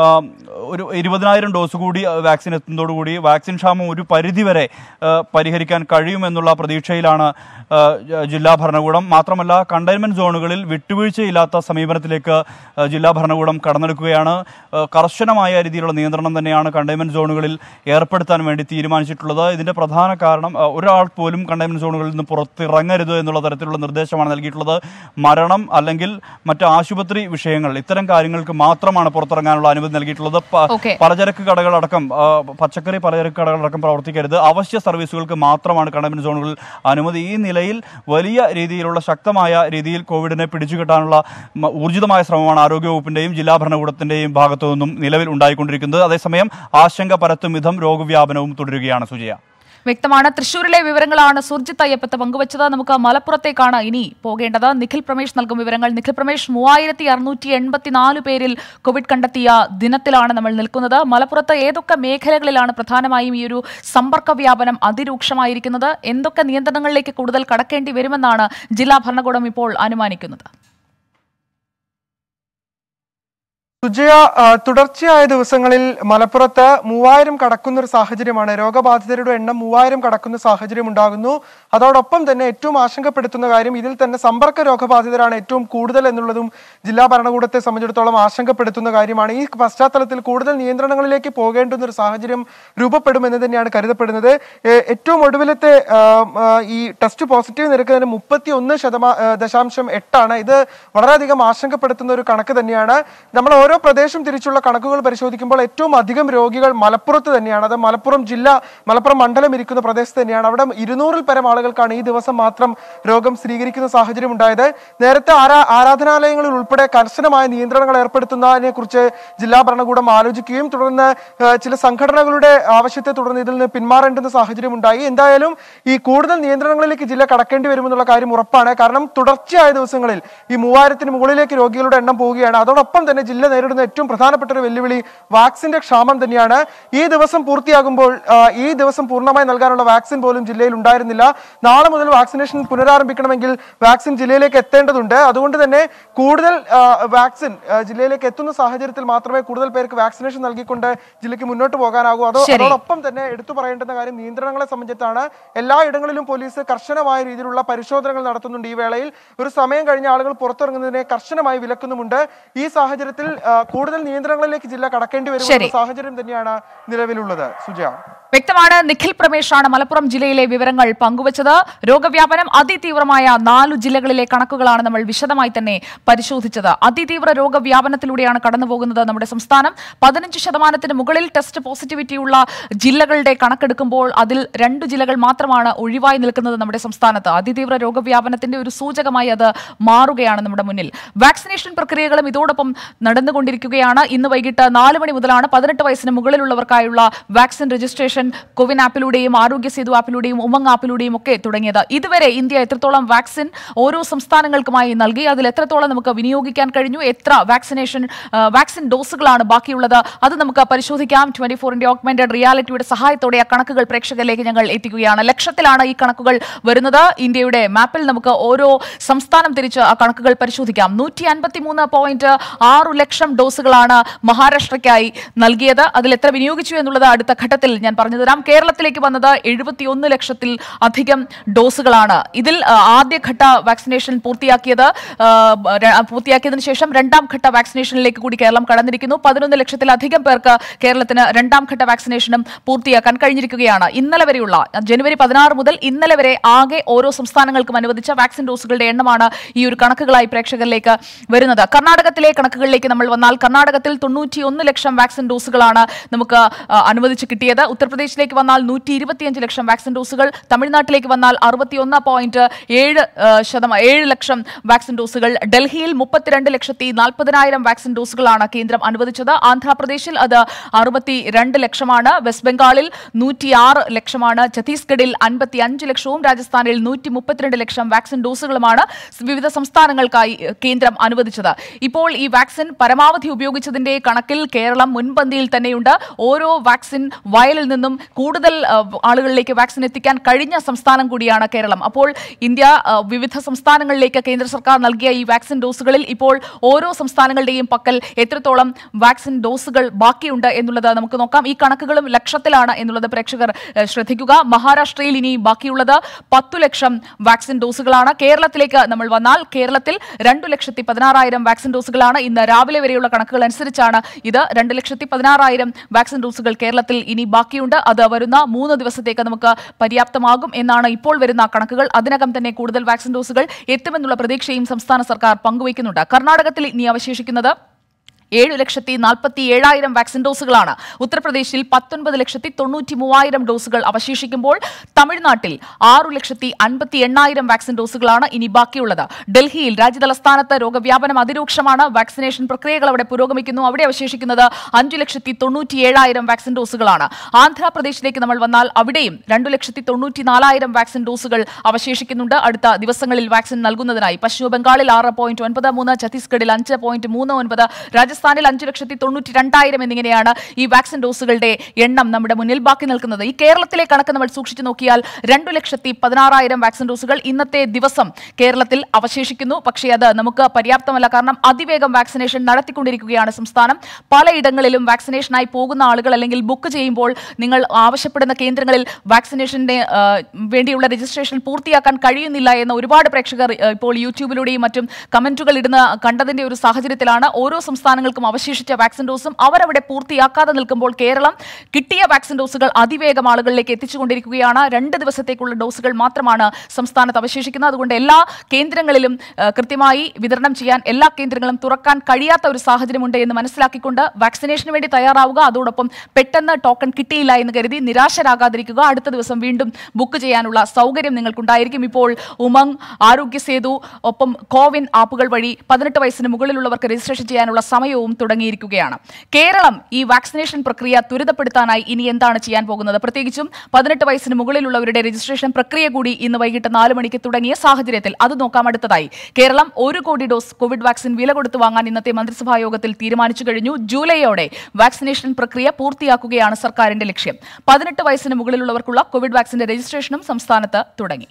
ഒരു ഇരുപതിനായിരം ഡോസ് കൂടി വാക്സിൻ എത്തുന്നതോടുകൂടി വാക്സിൻ ക്ഷാമം ഒരു പരിധിവരെ പരിഹരിക്കാൻ കഴിയുമെന്നുള്ള പ്രതീക്ഷയിലാണ് ജില്ലാ ഭരണകൂടം. മാത്രമല്ല, കണ്ടെയ്ൻമെന്റ് സോണുകളിൽ വിട്ടുവീഴ്ചയില്ലാത്ത സമീപനത്തിലേക്ക് ജില്ലാ ഭരണകൂടം കടന്നെടുക്കുകയാണ്. കർശനമായ രീതിയിലുള്ള നിയന്ത്രണം തന്നെയാണ് കണ്ടെയ്ൻമെന്റ് സോണുകളിൽ ഏർപ്പെടുത്താൻ വേണ്ടി തീരുമാനിച്ചിട്ടുള്ളത്. ഇതിന്റെ പ്രധാന കാരണം ഒരാൾ പോലും കണ്ടെയ്ൻമെന്റ് സോണുകളിൽ നിന്ന് പുറത്തിറങ്ങരുത് എന്നുള്ള തരത്തിലുള്ള നിർദ്ദേശമാണ് നൽകിയിട്ടുള്ളത്. മരണം അല്ലെങ്കിൽ മറ്റ് ആശുപത്രി വിഷയങ്ങൾ, ഇത്തരം കാര്യങ്ങൾക്ക് മാത്രമാണ് പുറത്തിറങ്ങാനുള്ള അനുമതി നൽകിയിട്ടുള്ളത്. പലചരക്ക് കടകളടക്കം പച്ചക്കറി പലചരക്ക് കടകളടക്കം പ്രവർത്തിക്കരുത്. അവശ്യ സർവീസുകൾക്ക് മാത്രമാണ് കണ്ടെയ്ൻമെന്റ് സോണുകളിൽ അനുമതി. ഈ നിലയിൽ വലിയ രീതിയിലുള്ള ശക്തമായ രീതിയിൽ കോവിഡിനെ പിടിച്ചുകെട്ടാനുള്ള ഊർജിതമായ ശ്രമമാണ് ആരോഗ്യവകുപ്പിന്റെയും ജില്ലാ ഭരണകൂടത്തിന്റെയും ഭാഗത്തു നിന്നും നിലവിൽ ഉണ്ടായിക്കൊണ്ടിരിക്കുന്നത്. അതേസമയം ആശങ്ക പരത്തും വിധം രോഗവ്യാപനവും തുടരുകയാണ്. സുജയ, വ്യക്തമാണ്. തൃശൂരിലെ വിവരങ്ങളാണ് സുർജിത്ത് അയ്യപ്പത്ത് പങ്കുവച്ചത്. നമുക്ക് മലപ്പുറത്തേക്കാണ് ഇനി പോകേണ്ടത്. നിഖിൽ പ്രമേഷ് നൽകും വിവരങ്ങൾ. നിഖിൽ പ്രമേഷ്, മൂവായിരത്തി അറുന്നൂറ്റി എൺപത്തിനാല് പേരിൽ കോവിഡ് കണ്ടെത്തിയ ദിനത്തിലാണ് നമ്മൾ നിൽക്കുന്നത്. മലപ്പുറത്ത് ഏതൊക്കെ മേഖലകളിലാണ് പ്രധാനമായും ഈ ഒരു സമ്പർക്ക വ്യാപനം അതിരൂക്ഷമായിരിക്കുന്നത്? എന്തൊക്കെ നിയന്ത്രണങ്ങളിലേക്ക് കൂടുതൽ കടക്കേണ്ടി വരുമെന്നാണ് ജില്ലാ ഭരണകൂടം ഇപ്പോൾ അനുമാനിക്കുന്നത്? സുജയ, തുടർച്ചയായ ദിവസങ്ങളിൽ മലപ്പുറത്ത് മൂവായിരം കടക്കുന്ന ഒരു സാഹചര്യമാണ്. രോഗബാധിതരുടെ എണ്ണം മൂവായിരം കടക്കുന്ന സാഹചര്യം ഉണ്ടാകുന്നു. അതോടൊപ്പം തന്നെ ഏറ്റവും ആശങ്കപ്പെടുത്തുന്ന കാര്യം, ഇതിൽ തന്നെ സമ്പർക്ക രോഗബാധിതരാണ് ഏറ്റവും കൂടുതൽ എന്നുള്ളതും ജില്ലാ ഭരണകൂടത്തെ സംബന്ധിച്ചിടത്തോളം ആശങ്കപ്പെടുത്തുന്ന കാര്യമാണ്. ഈ പശ്ചാത്തലത്തിൽ കൂടുതൽ നിയന്ത്രണങ്ങളിലേക്ക് പോകേണ്ടുന്ന ഒരു സാഹചര്യം രൂപപ്പെടുമെന്ന് തന്നെയാണ് കരുതപ്പെടുന്നത്. ഏറ്റവും ഒടുവിലത്തെ ഈ ടെസ്റ്റ് പോസിറ്റീവ് നിരക്ക് മുപ്പത്തി ഒന്ന് ശതമാ ദശാംശം എട്ടാണ്. ഇത് വളരെയധികം ആശങ്കപ്പെടുത്തുന്ന ഒരു കണക്ക് തന്നെയാണ്. നമ്മൾ ഓരോ പ്രദേശം തിരിച്ചുള്ള കണക്കുകൾ പരിശോധിക്കുമ്പോൾ ഏറ്റവും അധികം രോഗികൾ മലപ്പുറത്ത് തന്നെയാണ്. അത് മലപ്പുറം ജില്ല, മലപ്പുറം മണ്ഡലം ഇരിക്കുന്ന പ്രദേശത്ത് തന്നെയാണ്. അവിടെ ഇരുന്നൂറിൽ പരം ആളുകൾക്കാണ് ഈ ദിവസം മാത്രം രോഗം സ്ഥിരീകരിക്കുന്ന സാഹചര്യം ഉണ്ടായത്. നേരത്തെ ആരാ ആരാധനാലയങ്ങളിൽ ഉൾപ്പെടെ കർശനമായ നിയന്ത്രണങ്ങൾ ഏർപ്പെടുത്തുന്നതിനെ കുറിച്ച് ജില്ലാ ഭരണകൂടം ആലോചിക്കുകയും തുടർന്ന് ചില സംഘടനകളുടെ ആവശ്യത്തെ തുടർന്ന് ഇതിൽ നിന്ന് പിന്മാറേണ്ടുന്ന സാഹചര്യം ഉണ്ടായി. എന്തായാലും ഈ കൂടുതൽ നിയന്ത്രണങ്ങളിലേക്ക് ജില്ല കടക്കേണ്ടി വരുമെന്നുള്ള കാര്യം ഉറപ്പാണ്. കാരണം തുടർച്ചയായ ദിവസങ്ങളിൽ ഈ മൂവായിരത്തിന് മുകളിലേക്ക് രോഗികളുടെ എണ്ണം പോവുകയാണ്. അതോടൊപ്പം തന്നെ ജില്ല നേരിടുന്ന ഏറ്റവും പ്രധാനപ്പെട്ട ഒരു വെല്ലുവിളി വാക്സിന്റെ ക്ഷാമം തന്നെയാണ്. ഈ ദിവസം പൂർത്തിയാകുമ്പോൾ ഈ ദിവസം പൂർണ്ണമായി നൽകാനുള്ള വാക്സിൻ പോലും ജില്ലയിൽ ഉണ്ടായിരുന്നില്ല. നാളെ മുതൽ വാക്സിനേഷൻ പുനരാരംഭിക്കണമെങ്കിൽ വാക്സിൻ ജില്ലയിലേക്ക് എത്തേണ്ടതുണ്ട്. അതുകൊണ്ട് തന്നെ കൂടുതൽ വാക്സിൻ ജില്ലയിലേക്ക് എത്തുന്ന സാഹചര്യത്തിൽ മാത്രമേ കൂടുതൽ പേർക്ക് വാക്സിനേഷൻ നൽകിക്കൊണ്ട് ജില്ലയ്ക്ക് മുന്നോട്ട് പോകാനാകൂ. അതോ അതോടൊപ്പം തന്നെ എടുത്തു പറയേണ്ടുന്ന കാര്യം നിയന്ത്രണങ്ങളെ സംബന്ധിച്ചാണ്. എല്ലാ ഇടങ്ങളിലും പോലീസ് കർശനമായ രീതിയിലുള്ള പരിശോധനകൾ നടത്തുന്നുണ്ട്. ഈ വേളയിൽ ഒരു സമയം കഴിഞ്ഞ ആളുകൾ പുറത്തിറങ്ങുന്നതിനെ കർശനമായി വിലക്കുന്നുമുണ്ട്. ഈ സാഹചര്യത്തിൽ കൂടുതൽ നിയന്ത്രണങ്ങളിലേക്ക് ജില്ല കടക്കേണ്ടി വരുന്ന സാഹചര്യം തന്നെയാണ് നിലവിലുള്ളത്. സുജയ, വ്യക്തമാണ്. നിഖിൽ പ്രമേഷാണ് മലപ്പുറം ജില്ലയിലെ വിവരങ്ങൾ പങ്കുവച്ചത്. രോഗവ്യാപനം അതിതീവ്രമായ നാലു ജില്ലകളിലെ കണക്കുകളാണ് നമ്മൾ വിശദമായി തന്നെ പരിശോധിച്ചത്. അതിതീവ്ര രോഗവ്യാപനത്തിലൂടെയാണ് കടന്നുപോകുന്നത് നമ്മുടെ സംസ്ഥാനം. പതിനഞ്ച് ശതമാനത്തിന് മുകളിൽ ടെസ്റ്റ് പോസിറ്റിവിറ്റിയുള്ള ജില്ലകളുടെ കണക്കെടുക്കുമ്പോൾ അതിൽ രണ്ടു ജില്ലകൾ മാത്രമാണ് ഒഴിവായി നിൽക്കുന്നത് നമ്മുടെ സംസ്ഥാനത്ത്. അതിതീവ്ര രോഗവ്യാപനത്തിന്റെ ഒരു സൂചകമായി അത് മാറുകയാണ് നമ്മുടെ മുന്നിൽ. വാക്സിനേഷൻ പ്രക്രിയകളും ഇതോടൊപ്പം നടന്നുകൊണ്ടിരിക്കുകയാണ്. ഇന്ന് വൈകിട്ട് നാല് മണി മുതലാണ് പതിനെട്ട് വയസ്സിന് മുകളിലുള്ളവർക്കായുള്ള വാക്സിൻ രജിസ്ട്രേഷൻ കോവിൻ ആപ്പിലൂടെയും ആരോഗ്യ സേതു ആപ്പിലൂടെയും ഉമംഗ് ആപ്പിലൂടെയും ഒക്കെ തുടങ്ങിയത്. ഇതുവരെ ഇന്ത്യ എത്രത്തോളം വാക്സിൻ ഓരോ സംസ്ഥാനങ്ങൾക്കുമായി നൽകി, അതിൽ എത്രത്തോളം നമുക്ക് വിനിയോഗിക്കാൻ കഴിഞ്ഞു, എത്ര വാക്സിനേഷൻ വാക്സിൻ ഡോസുകളാണ് ബാക്കിയുള്ളത്, അത് നമുക്ക് പരിശോധിക്കാം. ട്വന്റി ഫോറിന്റെ ഓഗ്മെന്റഡ് റിയാലിറ്റിയുടെ സഹായത്തോടെ ആ കണക്കുകൾ പ്രേക്ഷകരിലേക്ക് ഞങ്ങൾ എത്തിക്കുകയാണ്. ലക്ഷത്തിലാണ് ഈ കണക്കുകൾ വരുന്നത്. ഇന്ത്യയുടെ മാപ്പിൽ നമുക്ക് ഓരോ സംസ്ഥാനം തിരിച്ച് ആ കണക്കുകൾ പരിശോധിക്കാം. നൂറ്റി അൻപത്തി മൂന്ന് പോയിന്റ് ആറു ലക്ഷം ഡോസുകളാണ് മഹാരാഷ്ട്രയ്ക്കായി നൽകിയത്. അതിൽ എത്ര വിനിയോഗിച്ചു എന്നുള്ളത് അടുത്ത ഘട്ടത്തിൽ ഞാൻ പറഞ്ഞുതരാം. കേരളത്തിലേക്ക് വന്നത് എഴുപത്തിയൊന്ന് ലക്ഷത്തിൽ അധികം ഡോസുകളാണ്. ഇതിൽ ആദ്യഘട്ട വാക്സിനേഷൻ പൂർത്തിയാക്കിയത് പൂർത്തിയാക്കിയതിനു ശേഷം രണ്ടാം ഘട്ട വാക്സിനേഷനിലേക്ക് കൂടി കേരളം കടന്നിരിക്കുന്നു. പതിനൊന്ന് ലക്ഷത്തിലധികം പേർക്ക് കേരളത്തിന് രണ്ടാം ഘട്ട വാക്സിനേഷനും പൂർത്തിയാക്കാൻ കഴിഞ്ഞിരിക്കുകയാണ്. ഇന്നലെ വരെയുള്ള ജനുവരി പതിനാറ് മുതൽ ഇന്നലെ വരെ ആകെ ഓരോ സംസ്ഥാനങ്ങൾക്കും അനുവദിച്ച വാക്സിൻ ഡോസുകളുടെ എണ്ണമാണ് ഈ ഒരു കണക്കുകളായി പ്രേക്ഷകരിലേക്ക് വരുന്നത്. കർണാടകത്തിലെ കണക്കുകളിലേക്ക് നമ്മൾ വന്നാൽ കർണാടകത്തിൽ തൊണ്ണൂറ്റി ഒന്ന് ലക്ഷം വാക്സിൻ ഡോസുകളാണ് നമുക്ക് അനുവദിച്ച് കിട്ടിയത്. ഉത്തർപ്രദേശിലേക്ക് വന്നാൽ നൂറ്റി ഇരുപത്തിയഞ്ച് ലക്ഷം വാക്സിൻ ഡോസുകൾ, തമിഴ്നാട്ടിലേക്ക് വന്നാൽ അറുപത്തിയൊന്ന് പോയിന്റ് ഏഴ് ശതമാനം ഏഴ് ലക്ഷം വാക്സിൻ ഡോസുകൾ, ഡൽഹിയിൽ മുപ്പത്തിരണ്ട് ലക്ഷത്തി നാൽപ്പതിനായിരം വാക്സിൻ ഡോസുകളാണ് കേന്ദ്രം അനുവദിച്ചത്. ആന്ധ്രാപ്രദേശിൽ അത് അറുപത്തിരണ്ട് ലക്ഷമാണ്, വെസ്റ്റ് ബംഗാളിൽ നൂറ്റിയാറ് ലക്ഷമാണ്, ഛത്തീസ്ഗഡിൽ അൻപത്തി അഞ്ച് ലക്ഷവും രാജസ്ഥാനിൽ നൂറ്റി മുപ്പത്തിരണ്ട് ലക്ഷം വാക്സിൻ ഡോസുകളുമാണ് വിവിധ സംസ്ഥാനങ്ങൾക്കായി കേന്ദ്രം അനുവദിച്ചത്. ഇപ്പോൾ ഈ വാക്സിൻ പരമാവധി ഉപയോഗിച്ചതിന്റെ കണക്കിൽ കേരളം മുൻപന്തിയിൽ തന്നെയുണ്ട്. ഓരോ വാക്സിൻ വയലിൽ നിന്നും കൂടുതൽ ആളുകളിലേക്ക് വാക്സിൻ എത്തിക്കാൻ കഴിഞ്ഞ സംസ്ഥാനം കൂടിയാണ് കേരളം. അപ്പോൾ ഇന്ത്യ വിവിധ സംസ്ഥാനങ്ങളിലേക്ക് കേന്ദ്ര സർക്കാർ നൽകിയ ഈ വാക്സിൻ ഡോസുകളിൽ ഇപ്പോൾ ഓരോ സംസ്ഥാനങ്ങളുടെയും പക്കൽ എത്രത്തോളം വാക്സിൻ ഡോസുകൾ ബാക്കിയുണ്ട് എന്നുള്ളത് നമുക്ക് നോക്കാം. ഈ കണക്കുകളും ലക്ഷത്തിലാണ് എന്നുള്ളത് പ്രേക്ഷകർ ശ്രദ്ധിക്കുക. മഹാരാഷ്ട്രയിൽ ഇനി ബാക്കിയുള്ളത് പത്തു ലക്ഷം വാക്സിൻ ഡോസുകളാണ്. കേരളത്തിലേക്ക് നമ്മൾ വന്നാൽ കേരളത്തിൽ രണ്ടു ലക്ഷത്തി പതിനാറായിരം വാക്സിൻ ഡോസുകളാണ്. ഇന്ന് രാവിലെ വരെയുള്ള കണക്കുകൾ അനുസരിച്ചാണ് ഇത്. രണ്ട് ലക്ഷത്തി പതിനാറായിരം വാക്സിൻ ഡോസുകൾ കേരളത്തിൽ ഇനി ബാക്കിയുണ്ട്. അത് വരുന്ന മൂന്ന് ദിവസത്തേക്ക് നമുക്ക് പര്യാപ്തമാകും എന്നാണ് ഇപ്പോൾ വരുന്ന കണക്കുകൾ. അതിനകം തന്നെ കൂടുതൽ വാക്സിൻ ഡോസുകൾ എത്തുമെന്നുള്ള പ്രതീക്ഷയും സംസ്ഥാന സർക്കാർ പങ്കുവയ്ക്കുന്നുണ്ട്. കർണാടകത്തിൽ ഇനി അവശേഷിക്കുന്നത് ഏഴു ലക്ഷത്തി നാൽപ്പത്തി ഏഴായിരം വാക്സിൻ ഡോസുകളാണ്. ഉത്തർപ്രദേശിൽ പത്തൊൻപത് ലക്ഷത്തി തൊണ്ണൂറ്റി മൂവായിരം ഡോസുകൾ അവശേഷിക്കുമ്പോൾ തമിഴ്നാട്ടിൽ ആറു ലക്ഷത്തി അൻപത്തി എണ്ണായിരം വാക്സിൻ ഡോസുകളാണ് ഇനി ബാക്കിയുള്ളത്. ഡൽഹിയിൽ രാജ്യതലസ്ഥാനത്ത് രോഗവ്യാപനം അതിരൂക്ഷമാണ്. വാക്സിനേഷൻ പ്രക്രിയകൾ അവിടെ പുരോഗമിക്കുന്നു. അവിടെ അവശേഷിക്കുന്നത് അഞ്ചു ലക്ഷത്തി തൊണ്ണൂറ്റി ഏഴായിരം വാക്സിൻ ഡോസുകളാണ്. ആന്ധ്രാപ്രദേശിലേക്ക് നമ്മൾ വന്നാൽ അവിടെയും രണ്ടു ലക്ഷത്തി തൊണ്ണൂറ്റി നാലായിരം വാക്സിൻ ഡോസുകൾ അവശേഷിക്കുന്നുണ്ട് അടുത്ത ദിവസങ്ങളിൽ വാക്സിൻ നൽകുന്നതിനായി. പശ്ചിമ ബംഗാളിൽ ആറ് പോയിന്റ് ഒൻപത് മൂന്ന്, ഛത്തീസ്ഗഡിൽ അഞ്ച് പോയിന്റ് മൂന്ന് ഒൻപത്, രാജസ്ഥാനിൽ അഞ്ചു ലക്ഷത്തി തൊണ്ണൂറ്റി രണ്ടായിരം എന്നിങ്ങനെയാണ് ഈ വാക്സിൻ ഡോസുകളുടെ എണ്ണം നമ്മുടെ മുന്നിൽ ബാക്കി നിൽക്കുന്നത്. ഈ കേരളത്തിലെ കണക്ക് നമ്മൾ സൂക്ഷിച്ചു നോക്കിയാൽ രണ്ടു ലക്ഷത്തി പതിനാറായിരം വാക്സിൻ ഡോസുകൾ ഇന്നത്തെ ദിവസം കേരളത്തിൽ അവശേഷിക്കുന്നു. പക്ഷേ അത് നമുക്ക് പര്യാപ്തമല്ല. കാരണം അതിവേഗം വാക്സിനേഷൻ നടത്തിക്കൊണ്ടിരിക്കുകയാണ് സംസ്ഥാനം. പലയിടങ്ങളിലും വാക്സിനേഷനായി പോകുന്ന ആളുകൾ അല്ലെങ്കിൽ ബുക്ക് ചെയ്യുമ്പോൾ നിങ്ങൾ ആവശ്യപ്പെടുന്ന കേന്ദ്രങ്ങളിൽ വാക്സിനേഷന്റെ വേണ്ടിയുള്ള രജിസ്ട്രേഷൻ പൂർത്തിയാക്കാൻ കഴിയുന്നില്ല എന്ന ഒരുപാട് പ്രേക്ഷകർ ഇപ്പോൾ യൂട്യൂബിലൂടെയും മറ്റും കമന്റുകൾ ഇടുന്ന കണ്ടതിന്റെ ഒരു സാഹചര്യത്തിലാണ് ഓരോ സംസ്ഥാനങ്ങൾക്കും അവശേഷിച്ച വാക്സിൻ ഡോസും അവരവിടെ പൂർത്തിയാക്കാതെ നിൽക്കുമ്പോൾ കേരളം കിട്ടിയ വാക്സിൻ ഡോസുകൾ അതിവേഗം ആളുകളിലേക്ക് എത്തിച്ചുകൊണ്ടിരിക്കുകയാണ്. രണ്ട് ദിവസത്തേക്കുള്ള ഡോസുകൾ മാത്രമാണ് സംസ്ഥാനത്ത് അവശേഷിക്കുന്നത്. അതുകൊണ്ട് എല്ലാ കേന്ദ്രങ്ങളിലും കൃത്യമായി വിതരണം ചെയ്യാൻ എല്ലാ കേന്ദ്രങ്ങളും തുറക്കാൻ കഴിയാത്ത ഒരു സാഹചര്യമുണ്ട് എന്ന് മനസ്സിലാക്കിക്കൊണ്ട് വാക്സിനേഷന് വേണ്ടി തയ്യാറാവുക. അതോടൊപ്പം പെട്ടെന്ന് ടോക്കൺ കിട്ടിയില്ല എന്ന് കരുതി നിരാശരാകാതിരിക്കുക. അടുത്ത ദിവസം വീണ്ടും ബുക്ക് ചെയ്യാനുള്ള സൗകര്യം നിങ്ങൾക്കുണ്ടായിരിക്കും. ഇപ്പോൾ ഉമംഗ്, ആരോഗ്യ സേതു ഒപ്പം കോവിൻ ആപ്പുകൾ വഴി പതിനെട്ട് വയസ്സിന് മുകളിലുള്ളവർക്ക് രജിസ്ട്രേഷൻ ചെയ്യാനുള്ള സമയവും തുടങ്ങിയിരിക്കുകയാണ്. കേരളം ഈ വാക്സിനേഷൻ പ്രക്രിയ ത്വരിതപ്പെടുത്താനായി ഇനി എന്താണ് ചെയ്യാൻ പോകുന്നത്? പ്രത്യേകിച്ചും പതിനെട്ട് വയസ്സിന് മുകളിലുള്ളവരുടെ രജിസ്ട്രേഷൻ പ്രക്രിയ കൂടി ഇന്ന് വൈകിട്ട് നാല് മണിക്ക് തുടങ്ങിയ സാഹചര്യത്തിൽ അത് നോക്കാം. അടുത്തതായി കേരളം ഒരു കോടി ഡോസ് കോവിഡ് വാക്സിൻ വില കൊടുത്തു വാങ്ങാൻ ഇന്നത്തെ മന്ത്രിസഭാ യോഗത്തിൽ തീരുമാനിച്ചു കഴിഞ്ഞു. ജൂലൈയോടെ വാക്സിനേഷൻ പ്രക്രിയ പൂർത്തിയാക്കുകയാണ് സർക്കാരിന്റെ ലക്ഷ്യം. പതിനെട്ട് വയസ്സിന് മുകളിലുള്ളവർക്കുള്ള കോവിഡ് വാക്സിന്റെ രജിസ്ട്രേഷനും സംസ്ഥാനത്ത് തുടങ്ങി.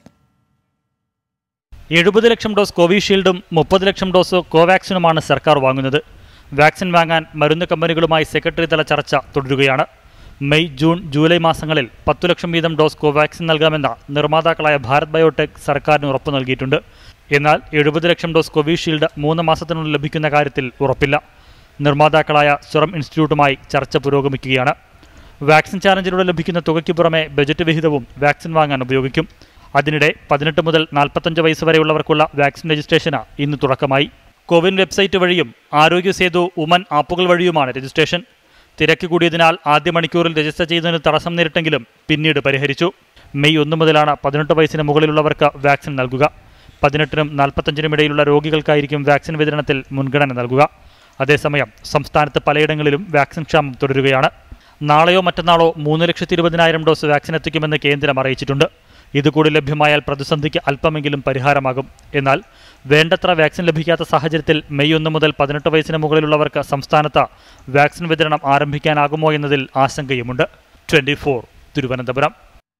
എഴുപത് ലക്ഷം ഡോസ് കോവിഷീൽഡും മുപ്പത് ലക്ഷം ഡോസ് കോവാക്സിനുമാണ് സർക്കാർ വാങ്ങുന്നത്. വാക്സിൻ വാങ്ങാൻ മരുന്ന് കമ്പനികളുമായി സെക്രട്ടറി തല ചർച്ച തുടരുകയാണ്. മെയ്, ജൂൺ, ജൂലൈ മാസങ്ങളിൽ പത്തു ലക്ഷം വീതം ഡോസ് കോവാക്സിൻ നൽകാമെന്ന നിർമ്മാതാക്കളായ ഭാരത് ബയോടെക് സർക്കാരിന് ഉറപ്പു നൽകിയിട്ടുണ്ട്. എന്നാൽ എഴുപത് ലക്ഷം ഡോസ് കോവിഷീൽഡ് മൂന്ന് മാസത്തിനുള്ളിൽ ലഭിക്കുന്ന കാര്യത്തിൽ ഉറപ്പില്ല. നിർമ്മാതാക്കളായ സെറം ഇൻസ്റ്റിറ്റ്യൂട്ടുമായി ചർച്ച പുരോഗമിക്കുകയാണ്. വാക്സിൻ ചാലഞ്ചിലൂടെ ലഭിക്കുന്ന തുകയ്ക്ക് പുറമെ ബജറ്റ് വിഹിതവും വാക്സിൻ വാങ്ങാൻ ഉപയോഗിക്കും. അതിനിടെ പതിനെട്ട് മുതൽ നാൽപ്പത്തഞ്ച് വയസ്സ് വരെയുള്ളവർക്കുള്ള വാക്സിൻ രജിസ്ട്രേഷന് ഇന്ന് തുടക്കമായി. കോവിൻ വെബ്സൈറ്റ് വഴിയും ആരോഗ്യ സേതു ഉമൻ ആപ്പുകൾ വഴിയുമാണ് രജിസ്ട്രേഷൻ. തിരക്ക് കൂടിയതിനാൽ ആദ്യ മണിക്കൂറിൽ രജിസ്റ്റർ ചെയ്യുന്നതിന് തടസ്സം നേരിട്ടെങ്കിലും പിന്നീട് പരിഹരിച്ചു. മെയ് ഒന്ന് മുതലാണ് പതിനെട്ട് വയസ്സിന് മുകളിലുള്ളവർക്ക് വാക്സിൻ നൽകുക. പതിനെട്ടിനും നാൽപ്പത്തഞ്ചിനും ഇടയിലുള്ള രോഗികൾക്കായിരിക്കും വാക്സിൻ വിതരണത്തിൽ മുൻഗണന നൽകുക. അതേസമയം സംസ്ഥാനത്ത് പലയിടങ്ങളിലും വാക്സിൻ ക്ഷാമം തുടരുകയാണ്. നാളെയോ മറ്റന്നാളോ മൂന്ന് ലക്ഷത്തി ഇരുപതിനായിരം ഡോസ് വാക്സിൻ എത്തിക്കുമെന്ന് കേന്ദ്രം അറിയിച്ചിട്ടുണ്ട്. ഇതുകൂടി ലഭ്യമായാൽ പ്രതിസന്ധിക്ക് അല്പമെങ്കിലും പരിഹാരമാകും. എന്നാൽ വേണ്ടത്ര വാക്സിൻ ലഭിക്കാത്ത സാഹചര്യത്തിൽ മെയ് ഒന്ന് മുതൽ പതിനെട്ട് വയസ്സിന് മുകളിലുള്ളവർക്ക് സംസ്ഥാനത്ത് വാക്സിൻ വിതരണം ആരംഭിക്കാനാകുമോ എന്നതിൽ ആശങ്കയുമുണ്ട്. Twenty four Thiruvananthapuram.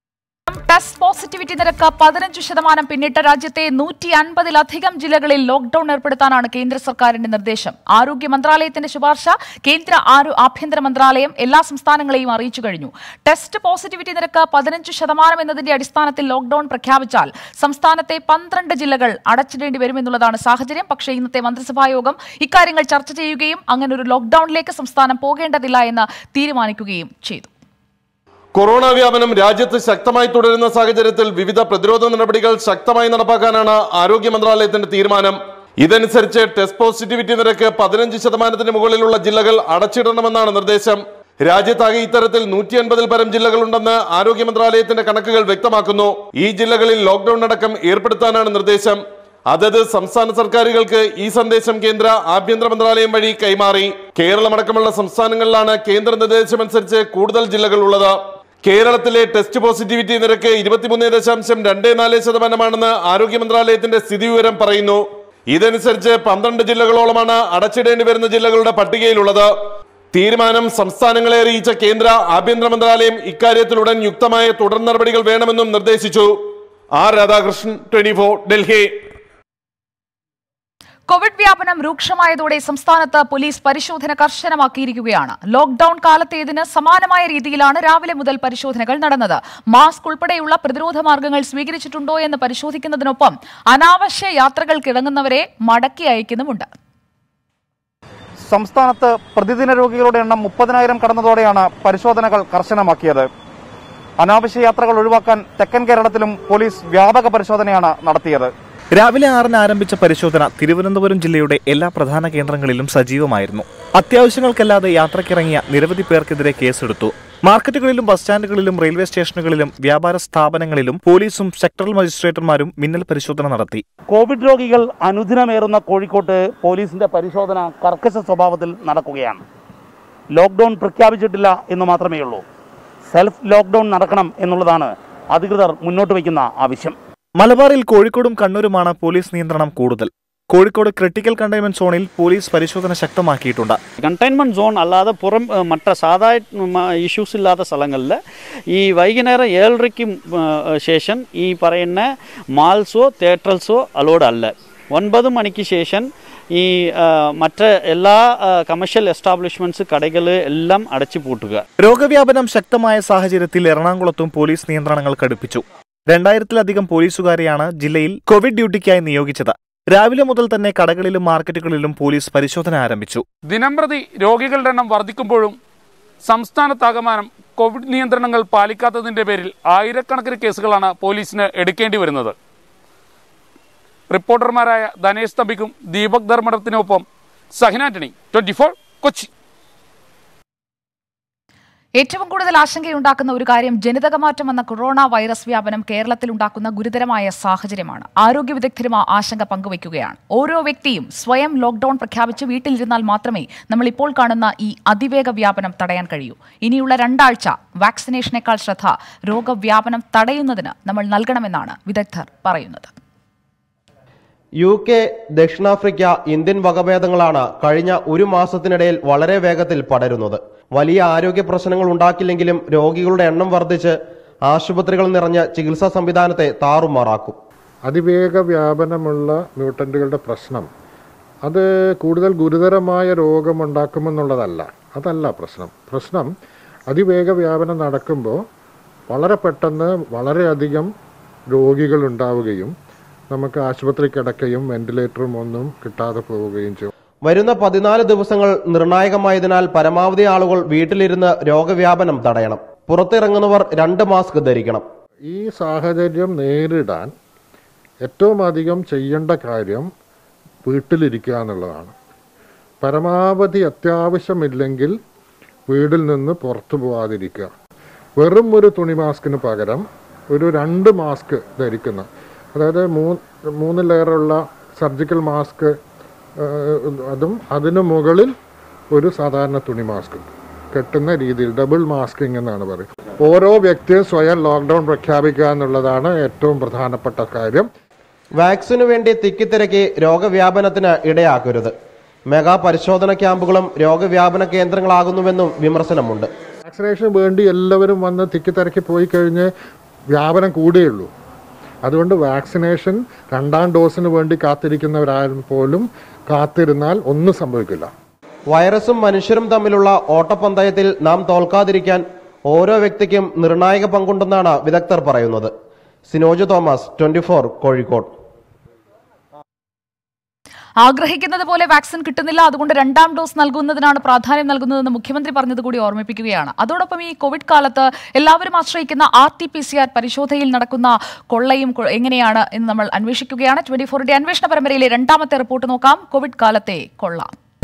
Test positivity നിരക്ക് പതിനഞ്ച് ശതമാനം പിന്നിട്ട രാജ്യത്തെ നൂറ്റി അൻപതിലധികം ജില്ലകളിൽ ലോക്ഡൌൺ ഏർപ്പെടുത്താനാണ് കേന്ദ്ര സർക്കാരിന്റെ നിർദ്ദേശം. ആരോഗ്യ മന്ത്രാലയത്തിന്റെ ശുപാർശ കേന്ദ്ര ആഭ്യന്തര മന്ത്രാലയം എല്ലാ സംസ്ഥാനങ്ങളെയും അറിയിച്ചു കഴിഞ്ഞു. ടെസ്റ്റ് പോസിറ്റിവിറ്റി നിരക്ക് പതിനഞ്ച് ശതമാനം എന്നതിന്റെ അടിസ്ഥാനത്തിൽ ലോക്ഡൌൺ പ്രഖ്യാപിച്ചാൽ സംസ്ഥാനത്തെ പന്ത്രണ്ട് ജില്ലകൾ അടച്ചിടേണ്ടി വരുമെന്നുള്ളതാണ് സാഹചര്യം. പക്ഷേ ഇന്നത്തെ മന്ത്രിസഭാ യോഗം ഇക്കാര്യങ്ങൾ ചർച്ച ചെയ്യുകയും അങ്ങനെ ഒരു ലോക്ഡൌണിലേക്ക് സംസ്ഥാനം പോകേണ്ടതില്ല എന്ന് തീരുമാനിക്കുകയും ചെയ്തു. കൊറോണ വ്യാപനം രാജ്യത്ത് ശക്തമായി തുടരുന്ന സാഹചര്യത്തിൽ വിവിധ പ്രതിരോധ നടപടികൾ ശക്തമായി നടപ്പാക്കാനാണ് ആരോഗ്യ മന്ത്രാലയത്തിന്റെ തീരുമാനം. ഇതനുസരിച്ച് ടെസ്റ്റ് പോസിറ്റിവിറ്റി നിരക്ക് പതിനഞ്ച് ശതമാനത്തിന് മുകളിലുള്ള ജില്ലകൾ അടച്ചിടണമെന്നാണ് നിർദ്ദേശം. രാജ്യത്താകെ ഇത്തരത്തിൽ നൂറ്റി അൻപതിൽ പരം ജില്ലകളുണ്ടെന്ന് ആരോഗ്യ മന്ത്രാലയത്തിന്റെ കണക്കുകൾ വ്യക്തമാക്കുന്നു. ഈ ജില്ലകളിൽ ലോക്ഡൌൺ അടക്കം ഏർപ്പെടുത്താനാണ് നിർദ്ദേശം. അതത് സംസ്ഥാന സർക്കാരുകൾക്ക് ഈ സന്ദേശം കേന്ദ്ര ആഭ്യന്തര മന്ത്രാലയം വഴി കൈമാറി. കേരളമടക്കമുള്ള സംസ്ഥാനങ്ങളിലാണ് കേന്ദ്ര നിർദ്ദേശമനുസരിച്ച് കൂടുതൽ ജില്ലകൾ ഉള്ളത്. കേരളത്തിലെ ടെസ്റ്റ് പോസിറ്റിവിറ്റി നിരക്ക് ഇരുപത്തിമൂന്ന് ദശാംശം രണ്ട് നാല് ശതമാനമാണെന്ന് ആരോഗ്യ മന്ത്രാലയത്തിന്റെ സ്ഥിതിവിവരം പറയുന്നു. ഇതനുസരിച്ച് പന്ത്രണ്ട് ജില്ലകളോളമാണ് അടച്ചിടേണ്ടി വരുന്ന ജില്ലകളുടെ പട്ടികയിലുള്ളത്. തീരുമാനം സംസ്ഥാനങ്ങളെ അറിയിച്ച കേന്ദ്ര ആഭ്യന്തര മന്ത്രാലയം ഇക്കാര്യത്തിൽ ഉടൻ യുക്തമായ തുടർ നടപടികൾ വേണമെന്നും നിർദ്ദേശിച്ചു. R Radhakrishnan, twenty four, Delhi. Covid വ്യാപനം രൂക്ഷമായതോടെ സംസ്ഥാനത്ത് പോലീസ് പരിശോധന കർശനമാക്കിയിരിക്കുകയാണ്. ലോക്ഡൌൺ കാലത്തേതിന് സമാനമായ രീതിയിലാണ് രാവിലെ മുതൽ പരിശോധനകൾ നടന്നത്. മാസ്ക് ഉൾപ്പെടെയുള്ള പ്രതിരോധ മാർഗങ്ങൾ സ്വീകരിച്ചിട്ടുണ്ടോ എന്ന് പരിശോധിക്കുന്നതിനൊപ്പം അനാവശ്യ യാത്രകൾക്കിടങ്ങുന്നവരെ മടക്കി അയക്കുന്നുമുണ്ട്. സംസ്ഥാനത്ത് പ്രതിദിന രോഗികളുടെ എണ്ണം മുപ്പതിനായിരം കടന്നതോടെയാണ് പരിശോധനകൾ കർശനമാക്കിയത്. അനാവശ്യ യാത്രകൾ ഒഴിവാക്കാൻ തെക്കൻ കേരളത്തിലും പോലീസ് വ്യാപക പരിശോധനയാണ് നടത്തിയത്. രാവിലെ ആറിന് ആരംഭിച്ച പരിശോധന തിരുവനന്തപുരം ജില്ലയുടെ എല്ലാ പ്രധാന കേന്ദ്രങ്ങളിലും സജീവമായിരുന്നു. അത്യാവശ്യങ്ങൾക്കല്ലാതെ യാത്രക്കിറങ്ങിയ നിരവധി പേർക്കെതിരെ കേസെടുത്തു. മാർക്കറ്റുകളിലും ബസ് സ്റ്റാൻഡുകളിലും റെയിൽവേ സ്റ്റേഷനുകളിലും വ്യാപാര സ്ഥാപനങ്ങളിലും പോലീസും സെക്ടറൽ മജിസ്ട്രേറ്റർമാരും മിന്നൽ പരിശോധന നടത്തി. കോവിഡ് രോഗികൾ അനുദിനമേറുന്ന കോഴിക്കോട്ട് പോലീസിന്റെ പരിശോധന കർക്കശ സ്വഭാവത്തിൽ നടക്കുകയാണ്. ലോക്ക്ഡൌൺ പ്രഖ്യാപിച്ചിട്ടില്ല എന്ന് മാത്രമേ ഉള്ളൂ. സെൽഫ് ലോക്ക്ഡൌൺ നടക്കണം എന്നുള്ളതാണ് അധികൃതർ മുന്നോട്ട് വയ്ക്കുന്ന ആവശ്യം. മലബാറിൽ കോഴിക്കോടും കണ്ണൂരുമാണ് പോലീസ് നിയന്ത്രണം കൂടുതൽ. കോഴിക്കോട് ക്രിട്ടിക്കൽ കണ്ടെയ്ൻമെന്റ് സോണിൽ പോലീസ് പരിശോധന ശക്തമാക്കിയിട്ടുണ്ട്. കണ്ടെയ്ൻമെന്റ് സോൺ അല്ലാതെ പുറം മറ്റ സാധാരണ ഇഷ്യൂസ് ഇല്ലാത്ത സ്ഥലങ്ങളിൽ ഈ വൈകുന്നേരം ഏഴരയ്ക്ക് ശേഷം ഈ പറയുന്ന മാൾസോ തിയേറ്റർസോ അലോഡ് അല്ല. ഒൻപത് മണിക്ക് ശേഷം ഈ മറ്റ് എല്ലാ കമേഴ്ഷ്യൽ എസ്റ്റാബ്ലിഷ്മെന്റ്സ് കടകൾ എല്ലാം അടച്ചു പൂട്ടുക. രോഗവ്യാപനം ശക്തമായ സാഹചര്യത്തിൽ എറണാകുളത്തും പോലീസ് നിയന്ത്രണങ്ങൾ കടുപ്പിച്ചു. രണ്ടായിരത്തിലധികം പോലീസുകാരെയാണ് ജില്ലയിൽ കോവിഡ് ഡ്യൂട്ടിക്കായി നിയോഗിച്ചത്. രാവിലെ മുതൽ തന്നെ കടകളിലും മാർക്കറ്റുകളിലും പോലീസ് പരിശോധന ആരംഭിച്ചു. ദിനംപ്രതി രോഗികളുടെ എണ്ണം വർദ്ധിക്കുമ്പോഴും സംസ്ഥാനത്താകമാനം കോവിഡ് നിയന്ത്രണങ്ങൾ പാലിക്കാത്തതിന്റെ പേരിൽ ആയിരക്കണക്കിന് കേസുകളാണ് പോലീസിന് എടുക്കേണ്ടി വരുന്നത്. റിപ്പോർട്ടർമാരായ ധനേഷ് തമ്പിക്കും ദീപക് ധർമ്മടത്തിനൊപ്പം സഹിൻ ആന്റണി, ട്വന്റി ഫോർ, കൊച്ചി. ഏറ്റവും കൂടുതൽ ആശങ്കയുണ്ടാക്കുന്ന ഒരു കാര്യം ജനിതകമാറ്റം എന്ന കൊറോണ വൈറസ് വ്യാപനം കേരളത്തിൽ ഉണ്ടാക്കുന്ന ഗുരുതരമായ സാഹചര്യമാണ്. ആരോഗ്യ വിദഗ്ധരും ആ ആശങ്ക പങ്കുവയ്ക്കുകയാണ്. ഓരോ വ്യക്തിയും സ്വയം ലോക്ക്ഡൌൺ പ്രഖ്യാപിച്ച് വീട്ടിലിരുന്നാൽ മാത്രമേ നമ്മൾ ഇപ്പോൾ കാണുന്ന ഈ അതിവേഗ വ്യാപനം തടയാൻ കഴിയൂ. ഇനിയുള്ള രണ്ടാഴ്ച വാക്സിനേഷനേക്കാൾ ശ്രദ്ധ രോഗവ്യാപനം തടയുന്നതിന് നമ്മൾ നൽകണമെന്നാണ് വിദഗ്ധർ പറയുന്നത്. യു കെ, ദക്ഷിണാഫ്രിക്ക, ഇന്ത്യൻ വകഭേദങ്ങളാണ് കഴിഞ്ഞ ഒരു മാസത്തിനിടയിൽ വളരെ വേഗത്തിൽ പടരുന്നത്. വലിയ ആരോഗ്യ പ്രശ്നങ്ങൾ ഉണ്ടാക്കില്ലെങ്കിലും രോഗികളുടെ എണ്ണം വർദ്ധിച്ച് ആശുപത്രികൾ നിറഞ്ഞ ചികിത്സാ സംവിധാനത്തെ താറുമാറാക്കും. അതിവേഗ വ്യാപനമുള്ള മ്യൂട്ടന്റുകളുടെ പ്രശ്നം അത് കൂടുതൽ ഗുരുതരമായ രോഗമുണ്ടാക്കുമെന്നുള്ളതല്ല. അതല്ല പ്രശ്നം. പ്രശ്നം അതിവേഗ വ്യാപനം നടക്കുമ്പോൾ വളരെ പെട്ടെന്ന് വളരെയധികം രോഗികൾ ഉണ്ടാവുകയും നമുക്ക് ആശുപത്രി കിടക്കയും വെന്റിലേറ്ററും ഒന്നും കിട്ടാതെ പോവുകയും ചെയ്യും. വരുന്ന പതിനാല് ദിവസങ്ങൾ നിർണായകമായതിനാൽ പരമാവധി ആളുകൾ വീട്ടിലിരുന്ന് രോഗവ്യാപനം തടയണം. പുറത്തിറങ്ങുന്നവർ രണ്ട് മാസ്ക് ധരിക്കണം. ഈ സാഹചര്യം നേരിടാൻ ഏറ്റവും അധികം ചെയ്യേണ്ട കാര്യം വീട്ടിലിരിക്കുക എന്നുള്ളതാണ്. പരമാവധി അത്യാവശ്യമില്ലെങ്കിൽ വീട്ടിൽ നിന്ന് പുറത്തു പോകാതിരിക്കുക. വെറും ഒരു തുണി മാസ്കിന് പകരം ഒരു രണ്ട് മാസ്ക് ധരിക്കുന്ന, അതായത് മൂന്ന് മൂന്ന് ലെയറുള്ള സർജിക്കൽ മാസ്ക്, അതും അതിന് മുകളിൽ ഒരു സാധാരണ തുണി മാസ്ക് കെട്ടുന്ന രീതിയിൽ ഡബിൾ മാസ്കിംഗ് എന്നാണ് പറയുന്നത്. ഓരോ വ്യക്തിയും സ്വയം ലോക്ക്ഡൗൺ പ്രഖ്യാപിക്കുക എന്നുള്ളതാണ് ഏറ്റവും പ്രധാനപ്പെട്ട കാര്യം. വാക്സിനു വേണ്ടി തിക്കിത്തിരക്കി രോഗവ്യാപനത്തിന് ഇടയാക്കരുത്. മെഗാ പരിശോധന ക്യാമ്പുകളും രോഗവ്യാപന കേന്ദ്രങ്ങളാകുന്നുവെന്നും വിമർശനമുണ്ട്. വാക്സിനേഷന് വേണ്ടി എല്ലാവരും വന്ന് തിക്കിത്തിരക്കി പോയി കഴിഞ്ഞ് വ്യാപനം കൂടുകയുള്ളൂ. അതുകൊണ്ട് വാക്സിനേഷൻ രണ്ടാം ഡോസിന് വേണ്ടി കാത്തിരിക്കുന്നവരാരും പോലും കാത്തിരുന്നാൽ ഒന്നും സംഭവിക്കില്ല. വൈറസും മനുഷ്യരും തമ്മിലുള്ള ഓട്ടപ്പന്തയത്തിൽ നാം തോൽക്കാതിരിക്കാൻ ഓരോ വ്യക്തിക്കും നിർണായക പങ്കുണ്ടെന്നാണ് വിദഗ്ധർ പറയുന്നത്. Sinoj Thomas, twenty four, Kozhikode. ആഗ്രഹിക്കുന്നത് പോലെ വാക്സിൻ കിട്ടുന്നില്ല, അതുകൊണ്ട് രണ്ടാം ഡോസ് നൽകുന്നതിനാണ് പ്രാധാന്യം നൽകുന്നതെന്ന് മുഖ്യമന്ത്രി പറഞ്ഞത് കൂടി ഓർമ്മിപ്പിക്കുകയാണ്. അതോടൊപ്പം ഈ കോവിഡ് കാലത്ത് എല്ലാവരും ആശ്രയിക്കുന്ന R T P C R പരിശോധനയിൽ നടക്കുന്ന കൊള്ളയും എങ്ങനെയാണ് എന്ന് നമ്മൾ അന്വേഷിക്കുകയാണ്. ട്വന്റി ഫോറിന്റെ അന്വേഷണ പരമ്പരയിലെ രണ്ടാമത്തെ റിപ്പോർട്ട് നോക്കാം. കോവിഡ് കാലത്തെ കൊള്ള.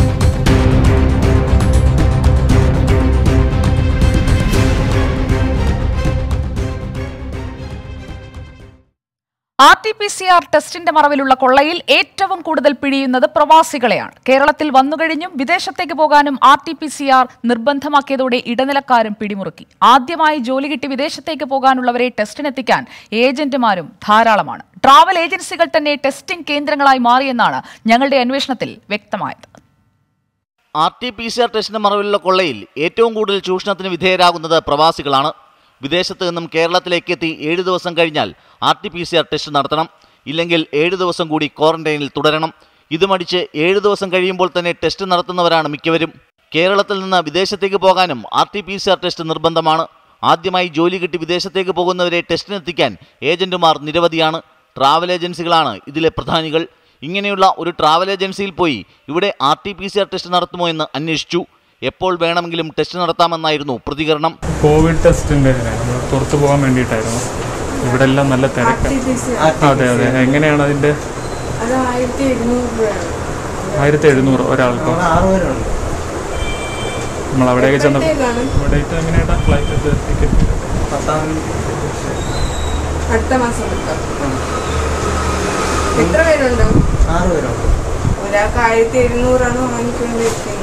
R T P C R ടെസ്റ്റിന്റെ മറവിലുള്ള കൊള്ളയിൽ ഏറ്റവും കൂടുതൽ പിടിയുന്നത് പ്രവാസികളെയാണ്. കേരളത്തിൽ വന്നുകഴിഞ്ഞും വിദേശത്തേക്ക് പോകാനും R T P C R നിർബന്ധമാക്കിയതോടെ ഇടനിലക്കാരും പിടിമുറുക്കി. ആദ്യമായി ജോലി കിട്ടി വിദേശത്തേക്ക് പോകാനുള്ളവരെ ടെസ്റ്റിനെത്തിക്കാൻ ഏജന്റുമാരും ധാരാളമാണ്. ട്രാവൽ ഏജൻസികൾ തന്നെ ടെസ്റ്റിംഗ് കേന്ദ്രങ്ങളായി മാറിയെന്നാണ് ഞങ്ങളുടെ അന്വേഷണത്തിൽ വ്യക്തമായത്. R T P C R ടെസ്റ്റിന്റെ മറവിലുള്ള കൊള്ളയിൽ ഏറ്റവും കൂടുതൽ ചൂഷണത്തിന് വിധേയരാകുന്നത് പ്രവാസികളാണ്. വിദേശത്ത് നിന്നും കേരളത്തിലേക്ക് എത്തി ഏഴ് ദിവസം കഴിഞ്ഞാൽ R T P C R test നടത്തണം. ഇല്ലെങ്കിൽ ഏഴ് ദിവസം കൂടി ക്വാറന്റൈനിൽ തുടരണം. ഇത് മടിച്ച് ഏഴ് ദിവസം കഴിയുമ്പോൾ തന്നെ ടെസ്റ്റ് നടത്തുന്നവരാണ് മിക്കവരും. കേരളത്തിൽ നിന്ന് വിദേശത്തേക്ക് പോകാനും R T P C R test നിർബന്ധമാണ്. ആദ്യമായി ജോലി കിട്ടി വിദേശത്തേക്ക് പോകുന്നവരെ ടെസ്റ്റിനെത്തിക്കാൻ ഏജന്റുമാർ നിരവധിയാണ്. ട്രാവൽ ഏജൻസികളാണ് ഇതിലെ പ്രധാനികൾ. ഇങ്ങനെയുള്ള ഒരു ട്രാവൽ ഏജൻസിയിൽ പോയി ഇവിടെ R T P C R test നടത്തുമോ എന്ന് അന്വേഷിച്ചു. എപ്പോൾ വേണമെങ്കിലും ടെസ്റ്റ് നടത്താമെന്നായിരുന്നു പ്രതികരണം. കോവിഡ് ടെസ്റ്റിന്റെ പുറത്തു പോകാൻ വേണ്ടിയിട്ടായിരുന്നു. ഇവിടെ എല്ലാം നല്ല തിരക്ക്. അതെ അതെ എങ്ങനെയാണ് അതിന്റെ? ആയിരത്തി എഴുന്നൂറ് ഒരാൾക്ക്. നമ്മൾ അവിടെയൊക്കെ ചെന്ന ഡേറ്റ് എങ്ങനെയാ ഫ്ലൈറ്റ് ടിക്കറ്റ്? അടുത്ത മാസം എത്ര പേരുണ്ടോ? ആറ് പേരുണ്ട്. ഒരാൾക്ക് ആയിരത്തി എഴുന്നൂറാണ് വാങ്ങിക്കൊണ്ടിരിക്കുന്നത്.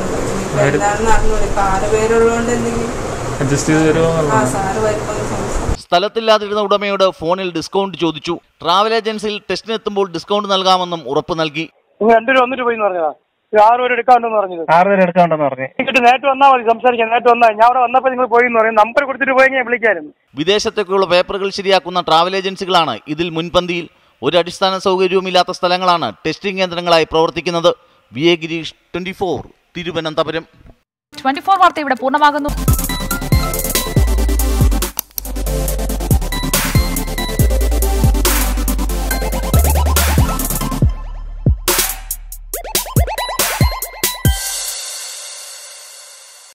സ്ഥലത്തില്ലാതിരുന്ന ഉടമയോട് ഫോണിൽ ഡിസ്കൗണ്ട് ചോദിച്ചു. ട്രാവൽ ഏജൻസിയിൽ ടെസ്റ്റിനെത്തുമ്പോൾ ഡിസ്കൗണ്ട് നൽകാമെന്നും ഉറപ്പ് നൽകി. രണ്ടു രൂപ വന്നിട്ട് പോയി പറഞ്ഞതാ. ആറ് പേര് എടുക്കാണ്ടെന്ന് പറഞ്ഞത്. ആറ് പേര് എടുക്കാണ്ടെന്ന് പറഞ്ഞു. നേരിട്ട് വന്നാൽ മതി, സംസാരിക്കാം. നേരിട്ട് വന്നാൽ ഞാൻ അവിടെ വന്നപ്പോൾ നിങ്ങൾ പോയി എന്ന് പറയും. നമ്പർ കൊടുത്തിട്ട് പോയി ഞാൻ വിളിക്കായിരുന്നു. വിദേശത്തേക്കുള്ള പേപ്പറുകൾ ശരിയാക്കുന്ന ട്രാവൽ ഏജൻസികളാണ് ഇതിൽ മുൻപന്തിയിൽ. ഒരു അടിസ്ഥാന സൗകര്യവുമില്ലാത്ത സ്ഥലങ്ങളാണ് ടെസ്റ്റിംഗ് കേന്ദ്രങ്ങളായി പ്രവർത്തിക്കുന്നത്. V A Girish, twenty four, Thiruvananthapuram. Twenty four വാർത്ത ഇവിടെ പൂർണ്ണമാകുന്നു.